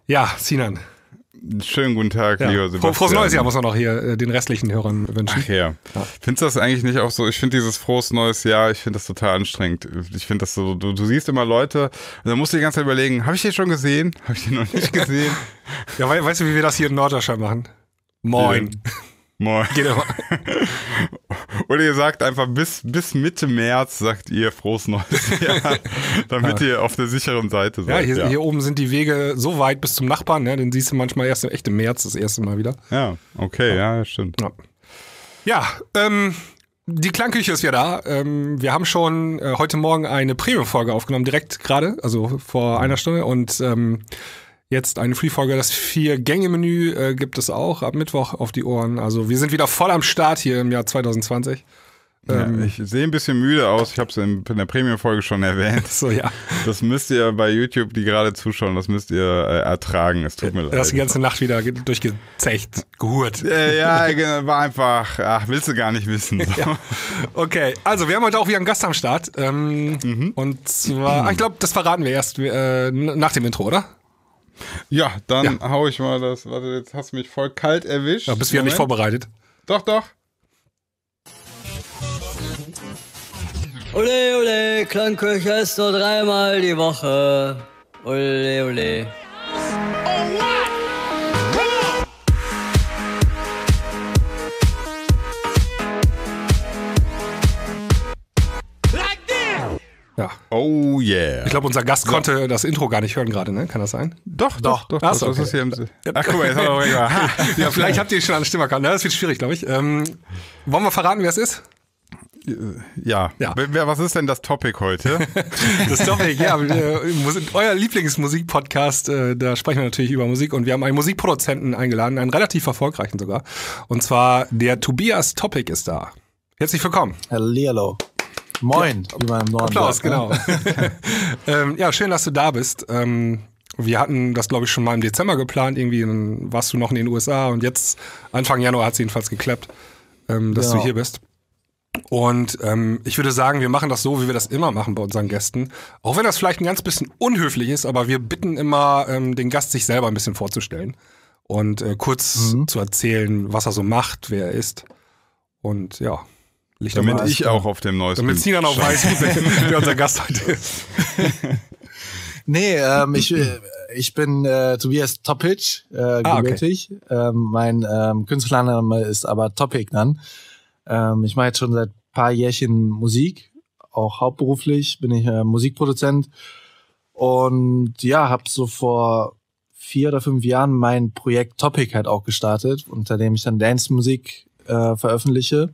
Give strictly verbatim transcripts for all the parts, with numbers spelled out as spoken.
Ja, Sinan. Schönen guten Tag, ja. lieber Sebastian. Frohes neues Jahr muss man noch hier äh, den restlichen Hörern wünschen. Ach ja. ja. Findest du das eigentlich nicht auch so? Ich finde dieses frohes neues Jahr, ich finde das total anstrengend. Ich finde das so, du, du siehst immer Leute, und dann musst du die ganze Zeit überlegen, habe ich den schon gesehen? Habe ich den noch nicht gesehen? Ja, we weißt du, wie wir das hier in Norddeutschland machen? Moin. Ja. Moin. Geht immer. Oder ihr sagt einfach bis, bis Mitte März, sagt ihr frohes neues Jahr, damit ja. ihr auf der sicheren Seite seid. Ja hier, ja, hier oben sind die Wege so weit bis zum Nachbarn, ne? Den siehst du manchmal erst echt im März das erste Mal wieder. Ja, okay, ja, ja stimmt. Ja, ja ähm, die Klangküche ist ja da. Ähm, wir haben schon äh, heute Morgen eine Premium-Folge aufgenommen, direkt gerade, also vor einer Stunde und ähm, jetzt eine Free-Folge, das Vier-Gänge-Menü äh, gibt es auch ab Mittwoch auf die Ohren. Also wir sind wieder voll am Start hier im Jahr zwanzig zwanzig. Ähm, ja, ich sehe ein bisschen müde aus. Ich habe es in, in der Premium-Folge schon erwähnt. So, ja. Das müsst ihr bei YouTube, die gerade zuschauen, das müsst ihr äh, ertragen. Es tut mir leid. Du hast die ganze Nacht wieder durchgezecht, gehurt. Äh, ja, war einfach, ach, willst du gar nicht wissen. So. Ja. Okay, also wir haben heute auch wieder einen Gast am Start. Ähm, mhm. Und zwar, ich glaube, das verraten wir erst äh, nach dem Intro, oder? Ja, dann ja. hau ich mal das. Warte, jetzt hast du mich voll kalt erwischt. Ja, bist du ja nicht vorbereitet. Doch, doch. Ole, ole, Klangküche ist nur dreimal die Woche. Ole, ole. Ja. Oh yeah. Ich glaube, unser Gast konnte ja. das Intro gar nicht hören gerade, ne? Kann das sein? Doch, doch, doch. Achso, das okay. ist hier im Ach, guck mal, jetzt haben wir ja, ja, vielleicht habt ihr schon an der Stimme erkannt. Das wird schwierig, glaube ich. Ähm, wollen wir verraten, wer es ist? Ja. ja. Was ist denn das Topic heute? Das Topic, ja. Äh, euer Lieblingsmusik-Podcast, äh, da sprechen wir natürlich über Musik und wir haben einen Musikproduzenten eingeladen, einen relativ erfolgreichen sogar. Und zwar der Tobias Topic ist da. Herzlich willkommen. Hallihallo. Moin, ja. Wie man im Norden Applaus, sagt, genau. ähm, ja, schön, dass du da bist. Ähm, wir hatten das, glaube ich, schon mal im Dezember geplant. Irgendwie dann warst du noch in den U S A und jetzt, Anfang Januar hat es jedenfalls geklappt, ähm, dass genau. du hier bist. Und ähm, ich würde sagen, wir machen das so, wie wir das immer machen bei unseren Gästen. Auch wenn das vielleicht ein ganz bisschen unhöflich ist, aber wir bitten immer, ähm, den Gast sich selber ein bisschen vorzustellen und äh, kurz mhm. zu erzählen, was er so macht, wer er ist. Und ja. Licht Damit ich da. auch auf dem neuesten Damit Sinan auch weiß, wer unser Gast heute ist. Nee, ähm, ich, ich bin äh, Tobias Topic, äh, ah, gebürtig. Okay. Ähm, mein ähm, Künstlername ist aber Topic dann. Ähm, ich mache jetzt schon seit paar Jährchen Musik, auch hauptberuflich bin ich äh, Musikproduzent. Und ja, habe so vor vier oder fünf Jahren mein Projekt Topic halt auch gestartet, unter dem ich dann Dance-Musik äh, veröffentliche.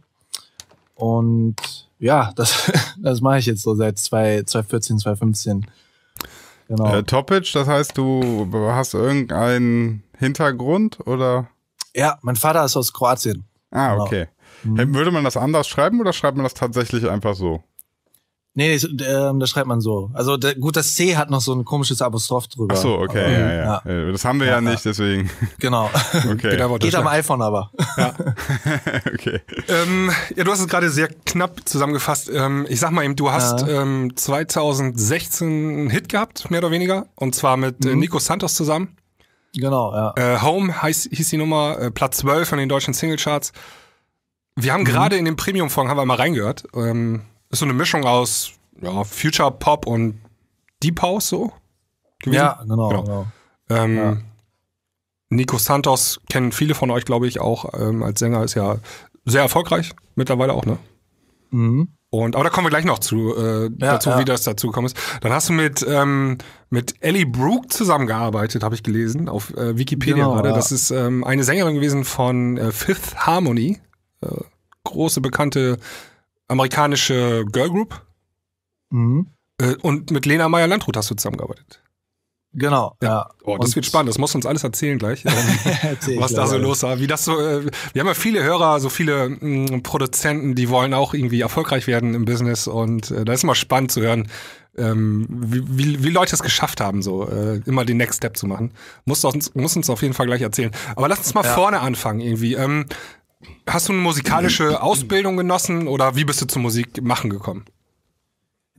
Und ja, das, das mache ich jetzt so seit zwanzig vierzehn, zwanzig fünfzehn. Genau. Äh, Topic, das heißt, du hast irgendeinen Hintergrund, oder? Ja, mein Vater ist aus Kroatien. Ah, okay. Genau. Mhm. Würde man das anders schreiben oder schreibt man das tatsächlich einfach so? Nee, nee äh, das schreibt man so. Also der, gut, das C hat noch so ein komisches Apostroph drüber. Ach so, okay, aber, ja, ja, ja. Das haben wir ja, ja nicht, deswegen. Genau. Okay. Geht, Geht am iPhone aber. Ja. Okay. Ähm, ja, du hast es gerade sehr knapp zusammengefasst. Ähm, ich sag mal eben, du hast ja. ähm, zwanzig sechzehn einen Hit gehabt, mehr oder weniger. Und zwar mit mhm. äh, Nico Santos zusammen. Genau, ja. Äh, Home heißt, hieß die Nummer, äh, Platz zwölf von den deutschen Singlecharts. Wir haben mhm. gerade in den Premium-Folgen, haben wir mal reingehört, ähm, ist so eine Mischung aus ja, Future Pop und Deep House so gewesen. Ja, genau. genau. genau. Ähm, ja. Nico Santos kennen viele von euch, glaube ich, auch ähm, als Sänger, ist ja sehr erfolgreich, mittlerweile auch, ne? Mhm. Und, aber da kommen wir gleich noch zu, äh, ja, dazu, ja. wie das dazu gekommen ist. Dann hast du mit, ähm, mit Ellie Brooke zusammengearbeitet, habe ich gelesen, auf äh, Wikipedia genau, gerade. Ja. Das ist ähm, eine Sängerin gewesen von äh, Fifth Harmony, äh, große, bekannte amerikanische Girlgroup. Mhm. Äh, und mit Lena Meyer-Landrut hast du zusammengearbeitet. Genau, ja. ja. Oh, das und wird spannend, das musst du uns alles erzählen gleich, ähm, was da so los war. Wie das so, äh, wir haben ja viele Hörer, so viele mh, Produzenten, die wollen auch irgendwie erfolgreich werden im Business und äh, da ist immer spannend zu hören, ähm, wie, wie, wie Leute es geschafft haben, so äh, immer den Next Step zu machen. Musst du uns, musst uns auf jeden Fall gleich erzählen. Aber lass uns mal ja. vorne anfangen irgendwie. Ähm, hast du eine musikalische Ausbildung genossen oder wie bist du zur Musik machen gekommen?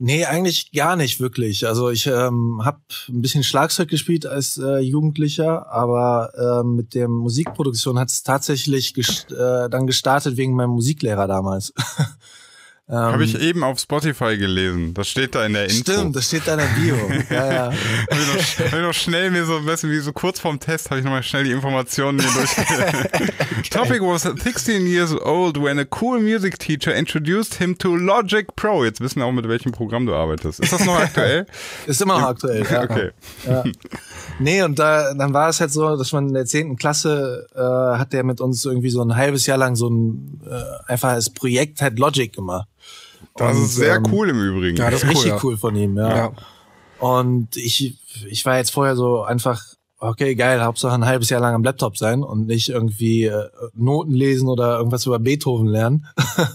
Nee, eigentlich gar nicht wirklich. Also ich ähm, habe ein bisschen Schlagzeug gespielt als äh, Jugendlicher, aber äh, mit der Musikproduktion hat es tatsächlich gest- äh, dann gestartet wegen meinem Musiklehrer damals. ähm, Habe ich eben auf Spotify gelesen. Das steht da in der Intro. Stimmt, das steht da in der Bio. ja, ja. Habe ich, noch, hab ich noch schnell mir so ein bisschen wie so kurz vorm Test habe ich nochmal schnell die Informationen hier durch. Topic was sixteen years old when a cool music teacher introduced him to Logic Pro. Jetzt wissen wir auch, mit welchem Programm du arbeitest. Ist das noch aktuell? Ist immer noch aktuell, ja. Okay. Ja. Nee, und da, dann war es halt so, dass man in der zehnten Klasse äh, hat der mit uns irgendwie so ein halbes Jahr lang so ein äh, einfach als Projekt halt Logic gemacht. Das und, ist sehr ähm, cool im Übrigen. Ja, das ist richtig cool, ja. cool von ihm, ja. Ja. Und ich, ich war jetzt vorher so einfach, okay, geil, Hauptsache ein halbes Jahr lang am Laptop sein und nicht irgendwie äh, Noten lesen oder irgendwas über Beethoven lernen.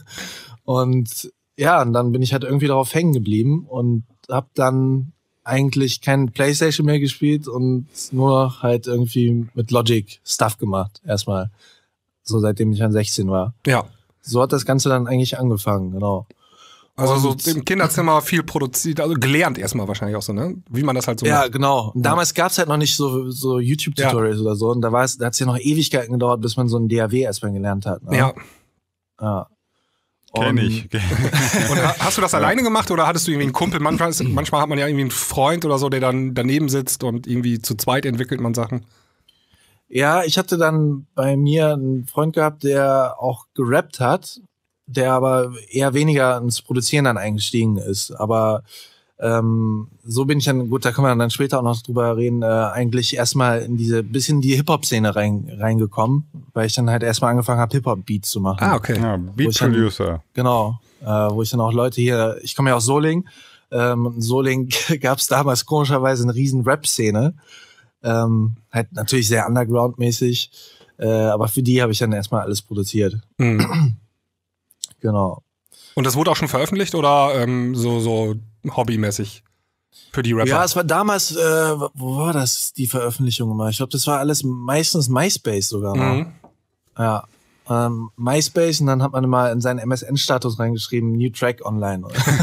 Und ja, und dann bin ich halt irgendwie darauf hängen geblieben und hab dann eigentlich kein PlayStation mehr gespielt und nur halt irgendwie mit Logic Stuff gemacht, erstmal. So seitdem ich dann sechzehn war. Ja. So hat das Ganze dann eigentlich angefangen, genau. Also Und- so im Kinderzimmer viel produziert, also gelernt erstmal wahrscheinlich auch so, ne? Wie man das halt so Ja, macht. genau. Und damals gab's halt noch nicht so, so YouTube-Tutorials oder so. Und da war es, da hat's ja noch Ewigkeiten gedauert, bis man so ein D A W erstmal gelernt hat. Ne? Ja. ja. Kenn Und- ich. Und ha- hast du das alleine gemacht oder hattest du irgendwie einen Kumpel? Manchmal, ist, manchmal hat man ja irgendwie einen Freund oder so, der dann daneben sitzt und irgendwie zu zweit entwickelt man Sachen. Ja, ich hatte dann bei mir einen Freund gehabt, der auch gerappt hat, der aber eher weniger ins Produzieren dann eingestiegen ist. Aber ähm, so bin ich dann, gut, da können wir dann später auch noch drüber reden, äh, eigentlich erstmal in diese bisschen die Hip-Hop-Szene rein, reingekommen, weil ich dann halt erstmal angefangen habe, Hip-Hop-Beats zu machen. Ah, okay. Ja, Beat Producer. Genau, äh, wo ich dann auch Leute hier, ich komme ja aus Solingen, ähm, in Solingen gab es damals komischerweise eine riesen Rap-Szene, ähm, halt natürlich sehr underground-mäßig, äh, aber für die habe ich dann erstmal alles produziert. Mhm. Genau. Und das wurde auch schon veröffentlicht oder ähm, so, so hobbymäßig für die Rapper? Ja, es war damals, äh, wo war das, die Veröffentlichung immer? Ich glaube, das war alles meistens MySpace sogar noch. Mhm. Ja. Ähm, MySpace und dann hat man immer in seinen M S N-Status reingeschrieben, New Track online.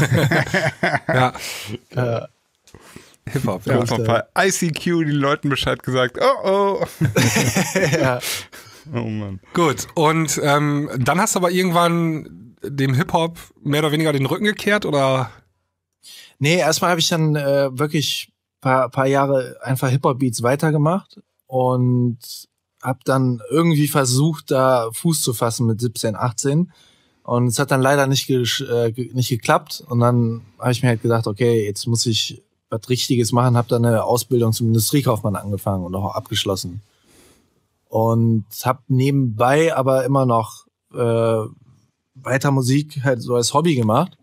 Ja. äh, Hip-Hop, Ja, ja. und noch bei I C Q den Leuten Bescheid gesagt. Oh, oh. ja. Oh Mann. Gut, und ähm, dann hast du aber irgendwann dem Hip-Hop mehr oder weniger den Rücken gekehrt oder? Nee, erstmal habe ich dann äh, wirklich paar, paar Jahre einfach Hip-Hop-Beats weitergemacht und habe dann irgendwie versucht, da Fuß zu fassen mit siebzehn, achtzehn. Und es hat dann leider nicht, ge- äh, ge- nicht geklappt. Und dann habe ich mir halt gedacht, okay, jetzt muss ich was Richtiges machen. Habe dann eine Ausbildung zum Industriekaufmann angefangen und auch abgeschlossen. Und habe nebenbei aber immer noch äh, weiter Musik halt so als Hobby gemacht.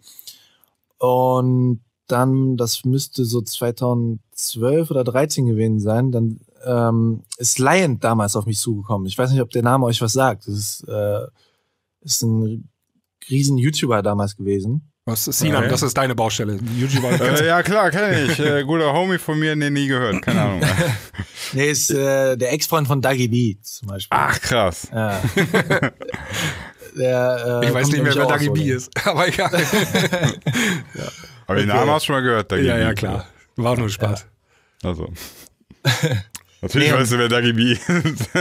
Und dann, das müsste so zweitausendzwölf oder dreizehn gewesen sein, dann ähm, ist Lion damals auf mich zugekommen. Ich weiß nicht, ob der Name euch was sagt. Das ist, äh, ist ein riesen YouTuber damals gewesen. Was ist Sinan? Okay. Das ist deine Baustelle. YouTuber. Äh, ja, klar, kenne ich. Äh, guter Homie von mir, nee, nie gehört. Keine Ahnung. Nee, ist äh, der Ex-Freund von Dougie B zum Beispiel. Ach, krass. Ja. der, äh, Ich weiß kommt nicht mehr, nämlich wer auch Dagi so, B ne? ist. Aber egal. Aber den Namen hast du schon mal gehört, Dagi Ja, B. ja, klar. War nur Spaß. Also. Natürlich Nee, weißt du, wer Dagi B ist.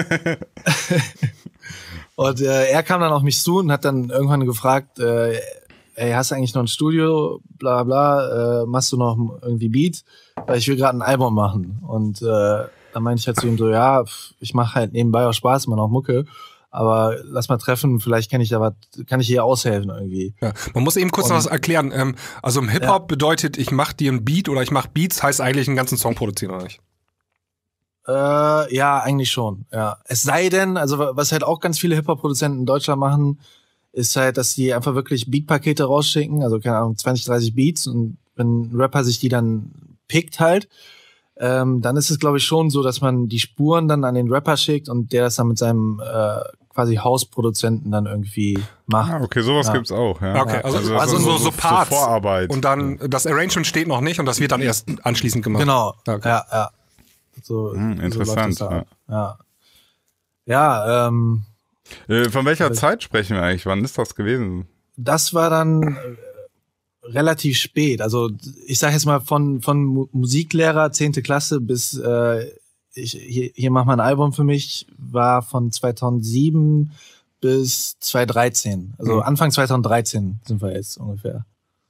Und äh, er kam dann auf mich zu und hat dann irgendwann gefragt, äh, ey, hast du eigentlich noch ein Studio, bla bla, äh, machst du noch irgendwie Beats? Weil ich will gerade ein Album machen. Und äh, dann meinte ich halt zu ihm so, ja, pf, ich mache halt nebenbei auch Spaß, immer noch Mucke, aber lass mal treffen, vielleicht kann ich da was, kann ich hier aushelfen irgendwie. Ja. Man muss eben kurz noch was erklären. Ähm, also im Hip-Hop Ja. bedeutet, ich mach dir einen Beat oder ich mach Beats, heißt eigentlich einen ganzen Song produzieren, oder nicht? Äh, ja, eigentlich schon, ja. Es sei denn, also was halt auch ganz viele Hip-Hop-Produzenten in Deutschland machen, ist halt, dass die einfach wirklich Beat-Pakete rausschicken, also keine Ahnung, zwanzig, dreißig Beats, und wenn ein Rapper sich die dann pickt halt, ähm, dann ist es, glaube ich, schon so, dass man die Spuren dann an den Rapper schickt und der das dann mit seinem äh, quasi Hausproduzenten dann irgendwie macht. Ah, okay, sowas Ja. gibt's auch. Ja. Okay, also, also, also so, so Parts. Vorarbeit. Und dann, das Arrangement steht noch nicht und das wird dann erst anschließend gemacht. Genau, Okay. ja, ja. So, Hm, so interessant, läuft das ab. Ja, ja ähm, Äh, von welcher Zeit sprechen wir eigentlich? Wann ist das gewesen? das war dann, äh, relativ spät. Also ich sage jetzt mal von von Mu- Musiklehrer zehnte Klasse bis äh, ich hier, hier mach mal ein Album für mich, war von zweitausendsieben bis zweitausenddreizehn. Also Mhm. Anfang zweitausenddreizehn sind wir jetzt ungefähr.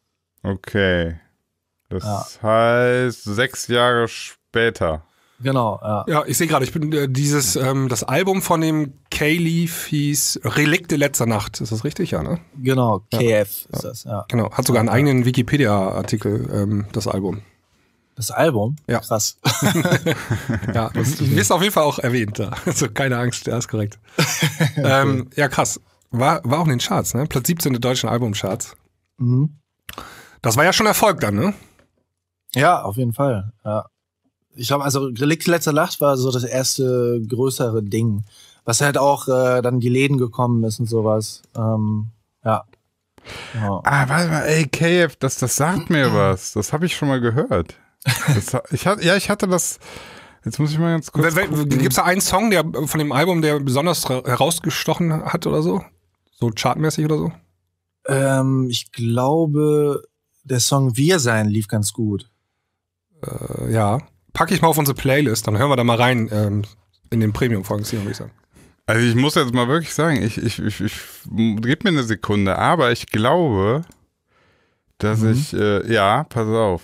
Okay. Das Ja. heißt sechs Jahre später. Genau, ja. Ja, ich sehe gerade, ich bin äh, dieses, ähm, das Album von dem K-Leaf hieß Relikte letzter Nacht. Ist das richtig? Ja, ne? Genau, K F ist das, ja. Genau. Hat sogar einen eigenen Wikipedia-Artikel, ähm, das Album. Das Album? Ja. Krass. Ja, das wirst auf jeden Fall auch erwähnt da. Also keine Angst, ja, ist korrekt. ähm, ja, krass. War, war auch in den Charts, ne? Platz siebzehn der deutschen Albumcharts. Mhm. Das war ja schon Erfolg dann, ne? Ja, auf jeden Fall. Ja. Ich glaube, also Relikt letzter Nacht war so das erste größere Ding, was halt auch äh, dann die Läden gekommen ist und sowas. Ähm, ja. Genau. Ah, warte mal, ey, K F, das, das sagt mir was. Das habe ich schon mal gehört. Das, ich hatte, ja, ich hatte das. Jetzt muss ich mal ganz kurz. Gibt es da einen Song, der von dem Album, der besonders ra- herausgestochen hat oder so? So chartmäßig oder so? Ähm, ich glaube, der Song Wir sein lief ganz gut. Äh, ja. Packe ich mal auf unsere Playlist, dann hören wir da mal rein ähm, in den Premium-Folgen, würde ich sagen. Also ich muss jetzt mal wirklich sagen, ich, ich, ich, ich gib mir eine Sekunde, aber ich glaube, dass Mhm. ich, äh, ja, pass auf.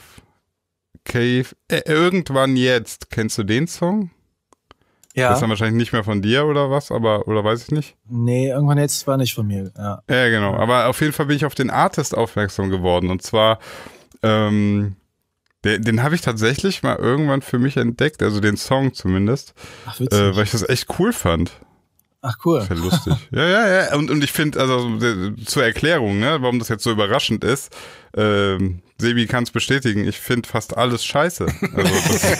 Cave, äh, irgendwann jetzt, kennst du den Song? Ja. Das ist dann wahrscheinlich nicht mehr von dir oder was, aber, oder weiß ich nicht. Nee, irgendwann jetzt war nicht von mir. Ja. Ja, genau, aber auf jeden Fall bin ich auf den Artist aufmerksam geworden und zwar, ähm, den, den habe ich tatsächlich mal irgendwann für mich entdeckt, also den Song zumindest, Ach, witzig. äh, weil ich das echt cool fand. Ach, cool. Das ist ja lustig. Ja, ja, ja. Und, und ich finde, also äh, zur Erklärung, ne, warum das jetzt so überraschend ist, ähm, Sebi kann es bestätigen, ich finde fast alles scheiße. Also das,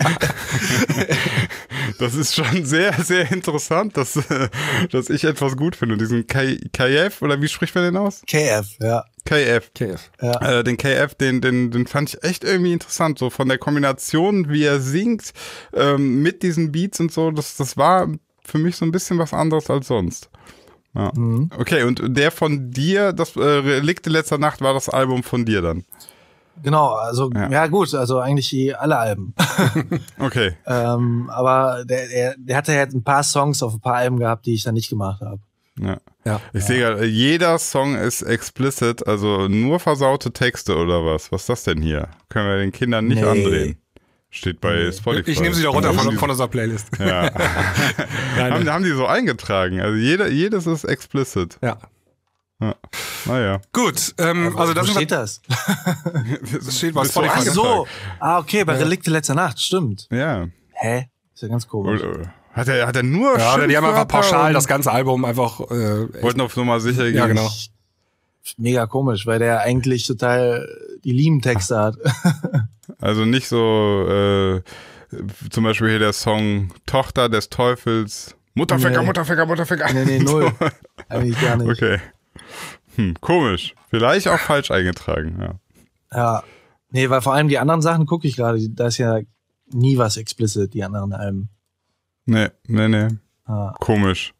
das ist schon sehr, sehr interessant, dass, äh, dass ich etwas gut finde. Und diesen K F, oder wie spricht man den aus? K F, ja. K F. K F. Ja. Äh, den K F, den, den, den fand ich echt irgendwie interessant. So von der Kombination, wie er singt, ähm, mit diesen Beats und so, das, das war für mich so ein bisschen was anderes als sonst. Ja. Mhm. Okay, und der von dir, das äh, Relikte letzter Nacht, war das Album von dir dann? Genau, also Ja. ja, gut, also eigentlich die, alle Alben. Okay. ähm, aber der, der, der hatte halt ein paar Songs auf ein paar Alben gehabt, die ich dann nicht gemacht habe. Ja. Ja. Ich sehe gerade, jeder Song ist explicit, also nur versaute Texte oder was? Was ist das denn hier? Können wir den Kindern nicht Nee. andrehen. Steht bei Spotify. Ich nehme sie doch runter Haben von, die- von unserer Playlist. Ja. Nein, haben, nein. haben die so eingetragen. Also jeder, jedes ist explicit. Ja. Ja. Naja. Gut, ähm, also das Wo sind steht das? das steht bei Bist du Spotify. Ach ne? so. Ah, okay, bei Relikte letzter Nacht, stimmt. Ja. Hä? Ist ja ganz komisch. Oder- Hat er, hat er nur Ja, die haben einfach Schimpfwörter pauschal und das ganze Album einfach. Äh, echt- wollten auf Nummer sicher gehen. Ja, genau. Mega komisch, weil der eigentlich total die lieben Texte hat. Also nicht so, äh, zum Beispiel hier der Song Tochter des Teufels. Mutterficker, Nee. Mutterficker, Mutterficker. Nee, nee, null. Eigentlich gar nicht. Okay. Hm, komisch. Vielleicht auch falsch eingetragen, ja. Ja. Nee, weil vor allem die anderen Sachen gucke ich gerade, da ist ja nie was explicit, die anderen Alben. Nee, nee, nee. Ah. Komisch.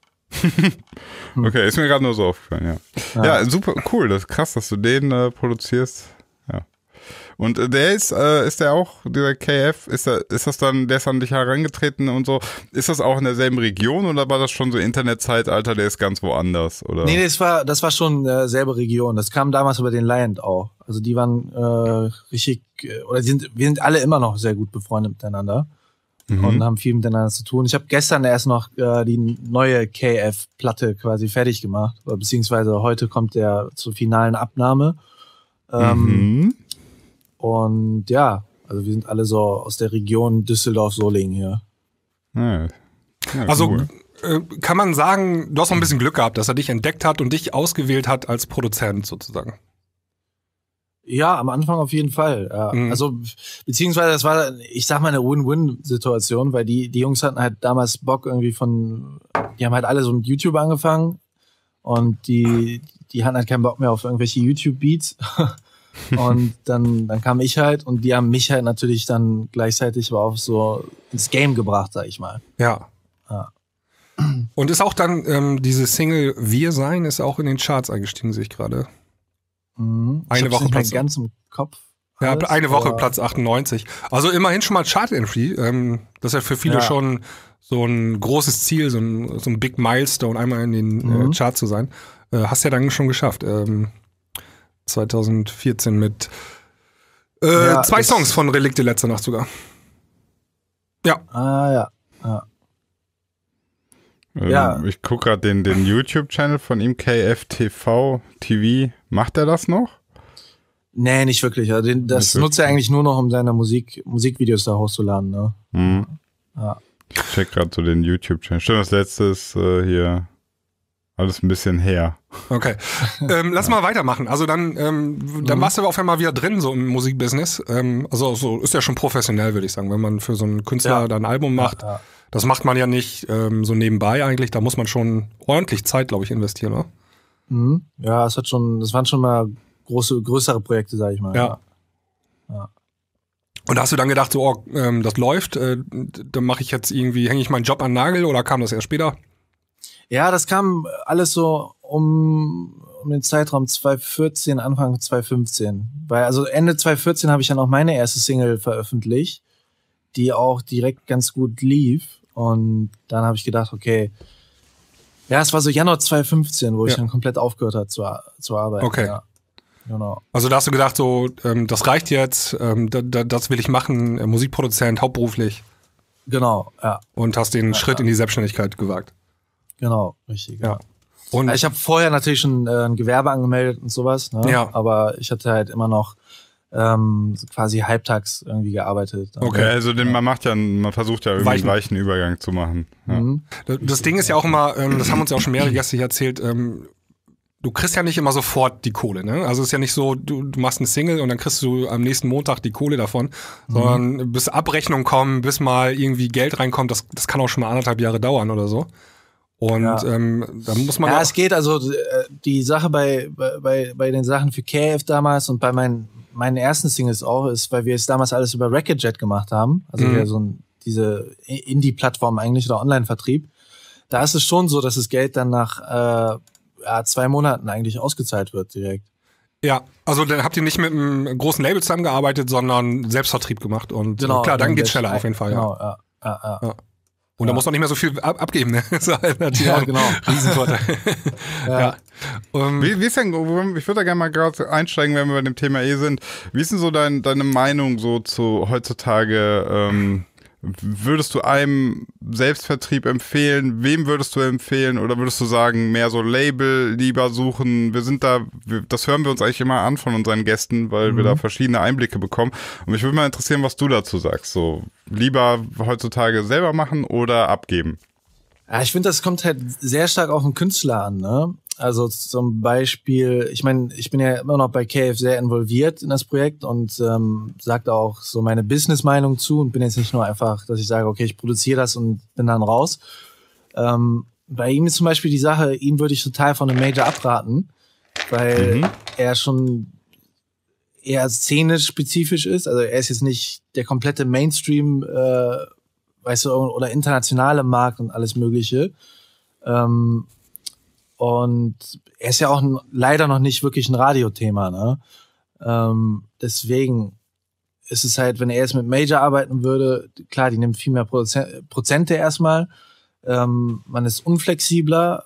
Okay, ist mir gerade nur so aufgefallen, ja. Ja, super, cool. Das ist krass, dass du den äh, produzierst. Ja. Und äh, der ist, äh, ist der auch, dieser K F, ist, der, ist das dann, der ist an dich herangetreten und so, ist das auch in derselben Region oder war das schon so Internetzeitalter, der ist ganz woanders, oder? Nee, das war, das war schon äh, selbe Region. Das kam damals über den Lion auch. Also die waren äh, richtig, äh, oder die sind, wir sind alle immer noch sehr gut befreundet miteinander Mhm. und haben viel miteinander zu tun. Ich habe gestern erst noch äh, die neue K F-Platte quasi fertig gemacht, oder beziehungsweise heute kommt der zur finalen Abnahme. Ähm, Mhm. Und ja, also wir sind alle so aus der Region Düsseldorf-Solingen hier. Ja. Ja, Also cool. äh, kann man sagen, du hast noch ein bisschen Glück gehabt, dass er dich entdeckt hat und dich ausgewählt hat als Produzent sozusagen. Ja, am Anfang auf jeden Fall. Ja. Mhm. Also, beziehungsweise das war, ich sag mal, eine Win-Win-Situation, weil die, die Jungs hatten halt damals Bock irgendwie von, die haben halt alle so mit YouTube angefangen und die, die hatten halt keinen Bock mehr auf irgendwelche YouTube-Beats. Und dann, dann kam ich halt und die haben mich halt natürlich dann gleichzeitig aber auch so ins Game gebracht, sag ich mal. Ja. Ja. Und ist auch dann ähm, diese Single Wir sein, ist auch in den Charts eingestiegen, sehe ich gerade. Mhm. Eine ich Woche nicht Platz. ganz im Kopf. Ja, alles, eine Woche aber Platz achtundneunzig. Also immerhin schon mal Chart-Entry. Ähm, das ist ja für viele Ja. schon so ein großes Ziel, so ein, so ein Big Milestone, einmal in den Mhm. äh, Chart zu sein. Äh, hast ja dann schon geschafft. Ähm, zweitausendvierzehn mit äh, Ja, zwei das- Songs von Relikte letzte Nacht sogar. Ja. Ah, ja. ja. Ähm, Ja. Ich gucke gerade den, den YouTube-Channel von ihm, K F T V T V. Macht er das noch? Nee, nicht wirklich. Also den, das Nicht nutzt er eigentlich nur noch, um seine Musik, Musikvideos da hochzuladen. Ne? Hm. Ja. Ich check gerade so den YouTube-Channel. Stimmt, das letzte ist äh, hier alles ein bisschen her. Okay. ähm, lass mal weitermachen. Also dann, ähm, dann Mhm. warst du auf einmal wieder drin, so im Musikbusiness. Ähm, also so ist ja schon professionell, würde ich sagen, wenn man für so einen Künstler Ja. dann ein Album macht. Ja. Das macht man ja nicht ähm, so nebenbei eigentlich. Da muss man schon ordentlich Zeit, glaube ich, investieren, oder? Mhm. Ja, es hat schon, das waren schon mal große, größere Projekte, sag ich mal. Ja. Und da hast du dann gedacht, so, oh, ähm, das läuft, äh, dann mache ich jetzt irgendwie, hänge ich meinen Job an den Nagel oder kam das erst später? Ja, das kam alles so um, um den Zeitraum zweitausendvierzehn, Anfang zweitausendfünfzehn. Weil, also Ende zweitausendvierzehn habe ich dann auch meine erste Single veröffentlicht, die auch direkt ganz gut lief. Und dann habe ich gedacht, okay, ja, es war so Januar zweitausendfünfzehn, wo ich Ja. dann komplett aufgehört habe zu, zu arbeiten. Okay. Ja, genau. Also da hast du gedacht, so, ähm, das reicht jetzt, ähm, da, da, das will ich machen, äh, Musikproduzent, hauptberuflich, Genau, ja, und hast den Ja, Schritt ja. in die Selbstständigkeit gewagt. genau, richtig. Ja. Und Also ich habe vorher natürlich schon äh, ein Gewerbe angemeldet und sowas, ne? Ja. Aber ich hatte halt immer noch ähm, so quasi halbtags irgendwie gearbeitet. Okay. Ja, also den, man macht ja, man versucht ja irgendwie Weichen. einen weichen Übergang zu machen. Ja. Mhm. das Ding ist ja auch immer, ähm, das haben uns ja auch schon mehrere Gäste hier erzählt, ähm, du kriegst ja nicht immer sofort die Kohle, ne? Also es ist ja nicht so, du, du machst eine Single und dann kriegst du am nächsten Montag die Kohle davon, sondern bis Abrechnung kommen, bis mal irgendwie Geld reinkommt, das, das kann auch schon mal anderthalb Jahre dauern oder so. Und Ja. ähm, da muss man Ja, auch, es geht also äh, die Sache bei, bei, bei den Sachen für K F damals und bei meinen, meinen ersten Singles auch ist, weil wir es damals alles über Recordjet gemacht haben, also Mhm. ja so ein, diese Indie-Plattform eigentlich oder Online-Vertrieb. Da ist es schon so, dass das Geld dann nach äh, ja, zwei Monaten eigentlich ausgezahlt wird direkt. ja, also dann habt ihr nicht mit einem großen Label zusammengearbeitet, sondern Selbstvertrieb gemacht und Genau. äh, klar, dann geht's das- schneller auf jeden Fall, ja. Genau, ja. Ja, ja. Ja. Und da Ja. muss man nicht mehr so viel ab abgeben, ne? Das ist halt natürlich Ja, auch ein genau. Riesenvorteil. Ja. ja. Ähm, Wie, wie ist denn, ich würde da gerne mal gerade einsteigen, wenn wir bei dem Thema eh sind. Wie ist denn so dein, deine Meinung so zu heutzutage? Ähm, würdest du einem Selbstvertrieb empfehlen? Wem würdest du empfehlen? Oder würdest du sagen, mehr so Label lieber suchen? Wir sind da, wir, das hören wir uns eigentlich immer an von unseren Gästen, weil Mhm. wir da verschiedene Einblicke bekommen. Und mich würde mal interessieren, was du dazu sagst. So, lieber heutzutage selber machen oder abgeben? Ja, ich finde, das kommt halt sehr stark auf den Künstler an, ne? Also zum Beispiel, ich meine, ich bin ja immer noch bei K F sehr involviert in das Projekt und ähm, sage auch so meine Business-Meinung zu und bin jetzt nicht nur einfach, dass ich sage, okay, ich produziere das und bin dann raus. Ähm, bei ihm ist zum Beispiel die Sache, ihm würde ich total von einem Major abraten, weil Mhm. er schon eher szenisch-spezifisch ist. Also er ist jetzt nicht der komplette Mainstream, äh, weißt du, oder internationale Markt und alles Mögliche. Ähm, und er ist ja auch ein, leider noch nicht wirklich ein Radiothema, ne? Ähm, deswegen ist es halt, wenn er jetzt mit Major arbeiten würde, klar, die nehmen viel mehr Prozen- Prozente erstmal. Ähm, man ist unflexibler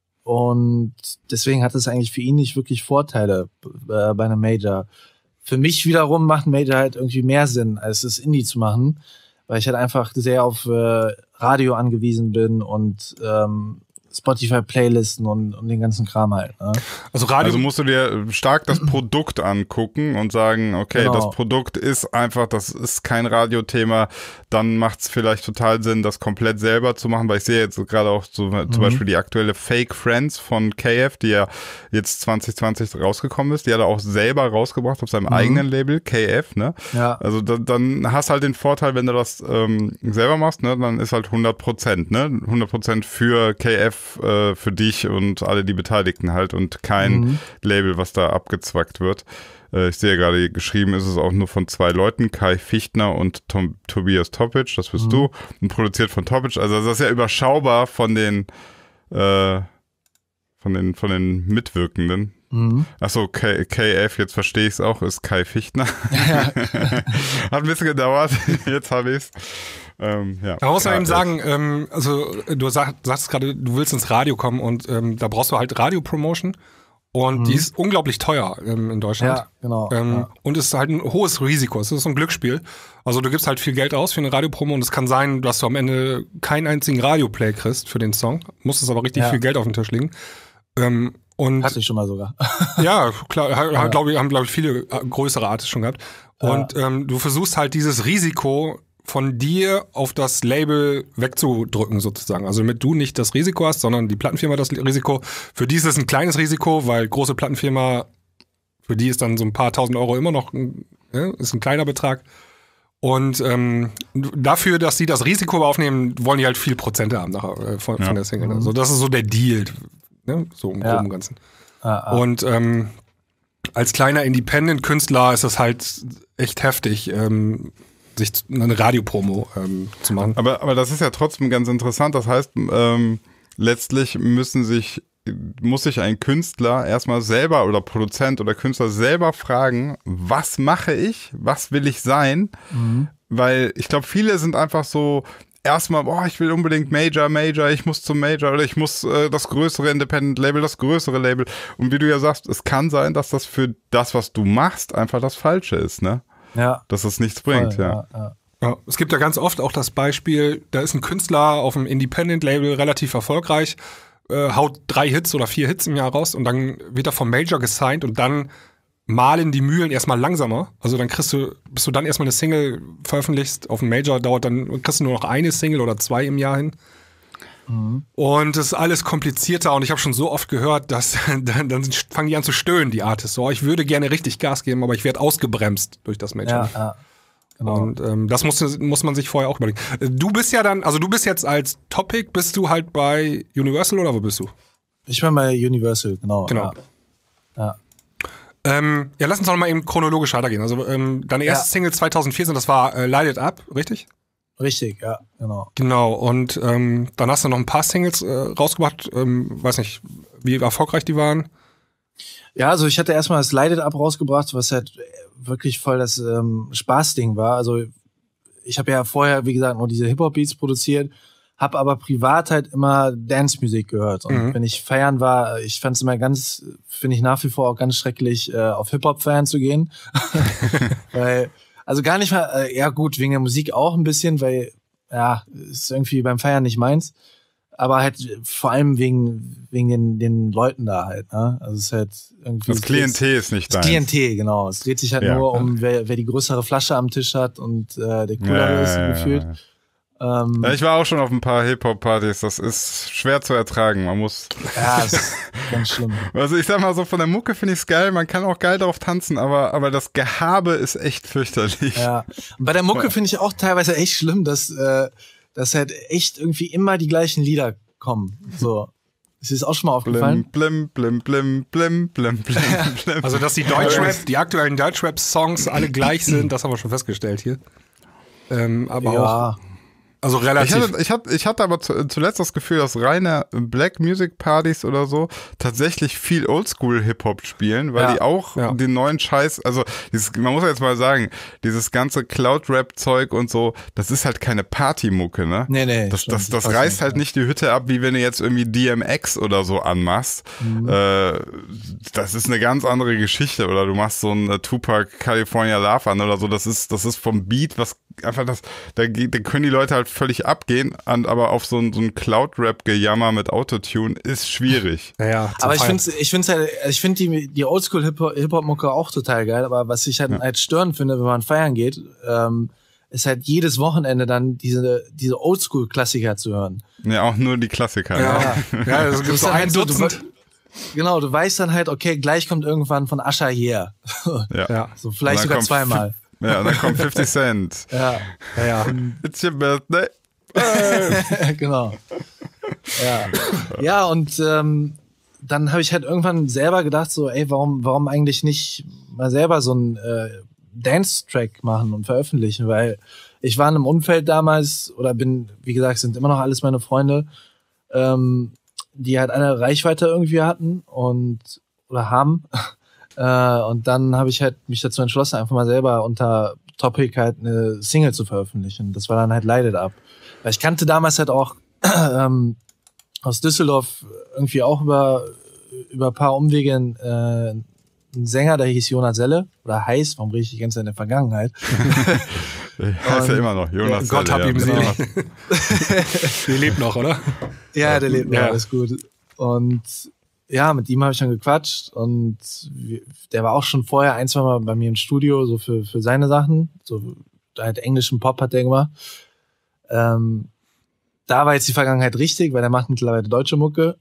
und deswegen hat es eigentlich für ihn nicht wirklich Vorteile äh, bei einem Major. Für mich wiederum macht ein Major halt irgendwie mehr Sinn, als das Indie zu machen, weil ich halt einfach sehr auf äh, Radio angewiesen bin und ähm, Spotify-Playlisten und, und den ganzen Kram halt. Ne? also Radio, Also musst du dir stark das Produkt angucken und sagen, okay, Genau. das Produkt ist einfach, das ist kein Radiothema, dann macht es vielleicht total Sinn, das komplett selber zu machen, weil ich sehe jetzt gerade auch so, Mhm. zum Beispiel die aktuelle Fake Friends von K F, die ja jetzt zwanzig zwanzig rausgekommen ist, die hat er auch selber rausgebracht auf seinem Mhm. eigenen Label, K F, ne? Ja. Also da, dann hast halt den Vorteil, wenn du das ähm, selber machst, ne, dann ist halt hundert Prozent, ne? hundert Prozent für K F, äh, für dich und alle die Beteiligten halt und kein Mhm. Label, was da abgezwackt wird. Äh, ich sehe gerade, geschrieben ist es auch nur von zwei Leuten, Kai Fichtner und Tom, Tobias Topic, das bist Mhm. du, und produziert von Topic. Also das ist ja überschaubar von den, äh, von den, von den Mitwirkenden. Mhm. Achso, K- KF, jetzt verstehe ich es auch, ist Kai Fichtner. Ja. Hat ein bisschen gedauert, jetzt habe ich es. Ähm, ja. Da muss man ja, eben sagen, ähm, also du sag, sagst gerade, du willst ins Radio kommen und ähm, da brauchst du halt Radio-Promotion und mhm. die ist unglaublich teuer ähm, in Deutschland. Ja, genau. Ähm, ja. Und es ist halt ein hohes Risiko, es ist so ein Glücksspiel. Also du gibst halt viel Geld aus für eine Radiopromo und es kann sein, dass du am Ende keinen einzigen Radioplay kriegst für den Song, musstest aber richtig ja. viel Geld auf den Tisch legen. Ähm, Und hatte ich schon mal sogar. Ja, klar, ha, ja. Glaub ich, haben, glaube ich, viele größere Artists schon gehabt. Und ja. ähm, du versuchst halt dieses Risiko von dir auf das Label wegzudrücken sozusagen. Also damit du nicht das Risiko hast, sondern die Plattenfirma das Risiko. Für die ist es ein kleines Risiko, weil große Plattenfirma, für die ist dann so ein paar tausend Euro immer noch ein, ja, ist ein kleiner Betrag. Und ähm, dafür, dass sie das Risiko aufnehmen, wollen die halt viel Prozente haben nachher, äh, von, ja. von der Single. Also das ist so der Deal. Ne? So im ja. Groben und Ganzen. Ah, ah. Und ähm, als kleiner Independent-Künstler ist das halt echt heftig, ähm, sich eine Radiopromo ähm, zu machen. Aber, aber das ist ja trotzdem ganz interessant. Das heißt, ähm, letztlich müssen sich, muss sich ein Künstler erstmal selber oder Produzent oder Künstler selber fragen, was mache ich, was will ich sein? Mhm. Weil ich glaube, viele sind einfach so, erstmal, boah, ich will unbedingt Major, Major, ich muss zum Major oder ich muss äh, das größere Independent-Label, das größere Label. Und wie du ja sagst, es kann sein, dass das für das, was du machst, einfach das Falsche ist, ne? Ja. Dass es nichts bringt, Voll, ja. ja, ja. Ja, es gibt ja ganz oft auch das Beispiel, da ist ein Künstler auf einem Independent-Label relativ erfolgreich, äh, haut drei Hits oder vier Hits im Jahr raus und dann wird er vom Major gesigned und dann malen die Mühlen erstmal langsamer. Also dann kriegst du, bis du dann erstmal eine Single veröffentlichst auf dem Major, dauert dann, kriegst du nur noch eine Single oder zwei im Jahr hin. Mhm. Und es ist alles komplizierter und ich habe schon so oft gehört, dass dann, dann fangen die an zu stöhnen, die Artists. So, ich würde gerne richtig Gas geben, aber ich werde ausgebremst durch das Major. Ja, ja. Genau. Und ähm, das muss, muss man sich vorher auch überlegen. Du bist ja dann, also du bist jetzt als Topic, bist du halt bei Universal oder wo bist du? Ich bin bei Universal, genau. Genau. Ja. ja. Ähm, ja, lass uns doch mal eben chronologisch weitergehen. Also ähm, deine erste ja. Single zwanzig vierzehn, das war äh, Light It Up, richtig? Richtig, ja, genau. Genau, und ähm, dann hast du noch ein paar Singles äh, rausgebracht. Ähm, weiß nicht, wie erfolgreich die waren. Ja, also ich hatte erstmal das Light It Up rausgebracht, was halt wirklich voll das ähm, Spaßding war. Also ich habe ja vorher, wie gesagt, nur diese Hip-Hop-Beats produziert, habe aber privat halt immer Dance-Musik gehört. Und mhm. wenn ich feiern war, ich fand es immer ganz, finde ich nach wie vor auch ganz schrecklich, äh, auf Hip-Hop feiern zu gehen. Weil, also gar nicht mal, äh, ja gut, wegen der Musik auch ein bisschen, weil, ja, ist irgendwie beim Feiern nicht meins. Aber halt vor allem wegen, wegen den, den Leuten da halt, ne? Also es ist halt irgendwie. Das Klientel ist nicht da. Das Klientel, genau. Es dreht sich halt ja. nur um, wer, wer die größere Flasche am Tisch hat und äh, der coolere ja, ist ja, gefühlt. Ja. Ähm, ja, ich war auch schon auf ein paar Hip-Hop-Partys. Das ist schwer zu ertragen. Man muss. Ja, das ist ganz schlimm. Also ich sag mal so, von der Mucke finde ich es geil. Man kann auch geil drauf tanzen, aber, aber das Gehabe ist echt fürchterlich. Ja. Und bei der Mucke finde ich auch teilweise echt schlimm, dass, äh, dass halt echt irgendwie immer die gleichen Lieder kommen. So. Ist dir das auch schon mal aufgefallen? Blim, blim, blim, blim, blim, blim, blim. Also, dass die Deutschrap, die aktuellen Deutschrap-Songs alle gleich sind, das haben wir schon festgestellt hier. Ähm, aber ja. auch. Also relativ. Ich hatte, ich hatte, ich hatte aber zu, zuletzt das Gefühl, dass reine Black Music Partys oder so tatsächlich viel Oldschool Hip-Hop spielen, weil ja, die auch ja. den neuen Scheiß, also dieses, man muss ja jetzt mal sagen, dieses ganze Cloud-Rap-Zeug und so, das ist halt keine Partymucke, ne? Nee, nee. Das, das, das, das reißt nicht, halt ja. nicht die Hütte ab, wie wenn du jetzt irgendwie D M X oder so anmachst. Mhm. Äh, das ist eine ganz andere Geschichte. Oder du machst so ein Tupac California Love an oder so. Das ist, das ist vom Beat, was einfach das, da, da können die Leute halt völlig abgehen, aber auf so ein, so ein Cloud-Rap-Gejammer mit Autotune ist schwierig. Ja, aber ich finde ich finde halt, ich finde die, die Oldschool-Hip-Hop-Mucke auch total geil, aber was ich halt, ja. halt störend finde, wenn man feiern geht, ähm, ist halt jedes Wochenende dann diese, diese Oldschool-Klassiker zu hören. Ja, auch nur die Klassiker. Ja, ja. ja also gibt so ein halt Dutzend. Du, genau, du weißt dann halt, okay, gleich kommt irgendwann von Usher hier. Ja. ja. So vielleicht sogar zweimal. Ja, und dann kommt fifty Cent. Ja, ja, ja. It's your birthday. Genau. Ja, ja und ähm, dann habe ich halt irgendwann selber gedacht, so, ey, warum, warum eigentlich nicht mal selber so einen äh, Dance-Track machen und veröffentlichen? Weil ich war in einem Umfeld damals, oder bin, wie gesagt, sind immer noch alles meine Freunde, ähm, die halt eine Reichweite irgendwie hatten und oder haben. äh, und dann habe ich halt mich dazu entschlossen, einfach mal selber unter Topic halt eine Single zu veröffentlichen. Das war dann halt Light It Up. Weil ich kannte damals halt auch ähm, aus Düsseldorf irgendwie auch über über ein paar Umwege äh, ein Sänger, der hieß Jonas Selle, oder heißt, warum rede ich die ganze Zeit in der Vergangenheit? Heißt ja immer noch, Jonas Gott Selle. hab ihm Ja, selig. Der lebt noch, oder? Ja, der lebt noch, Ja. alles gut. Und ja, mit ihm habe ich dann gequatscht und wir- der war auch schon vorher ein, zwei Mal bei mir im Studio, so für, für seine Sachen, so halt englischen Pop hat der gemacht. Ähm, da war jetzt die Vergangenheit richtig, weil der macht mittlerweile deutsche Mucke.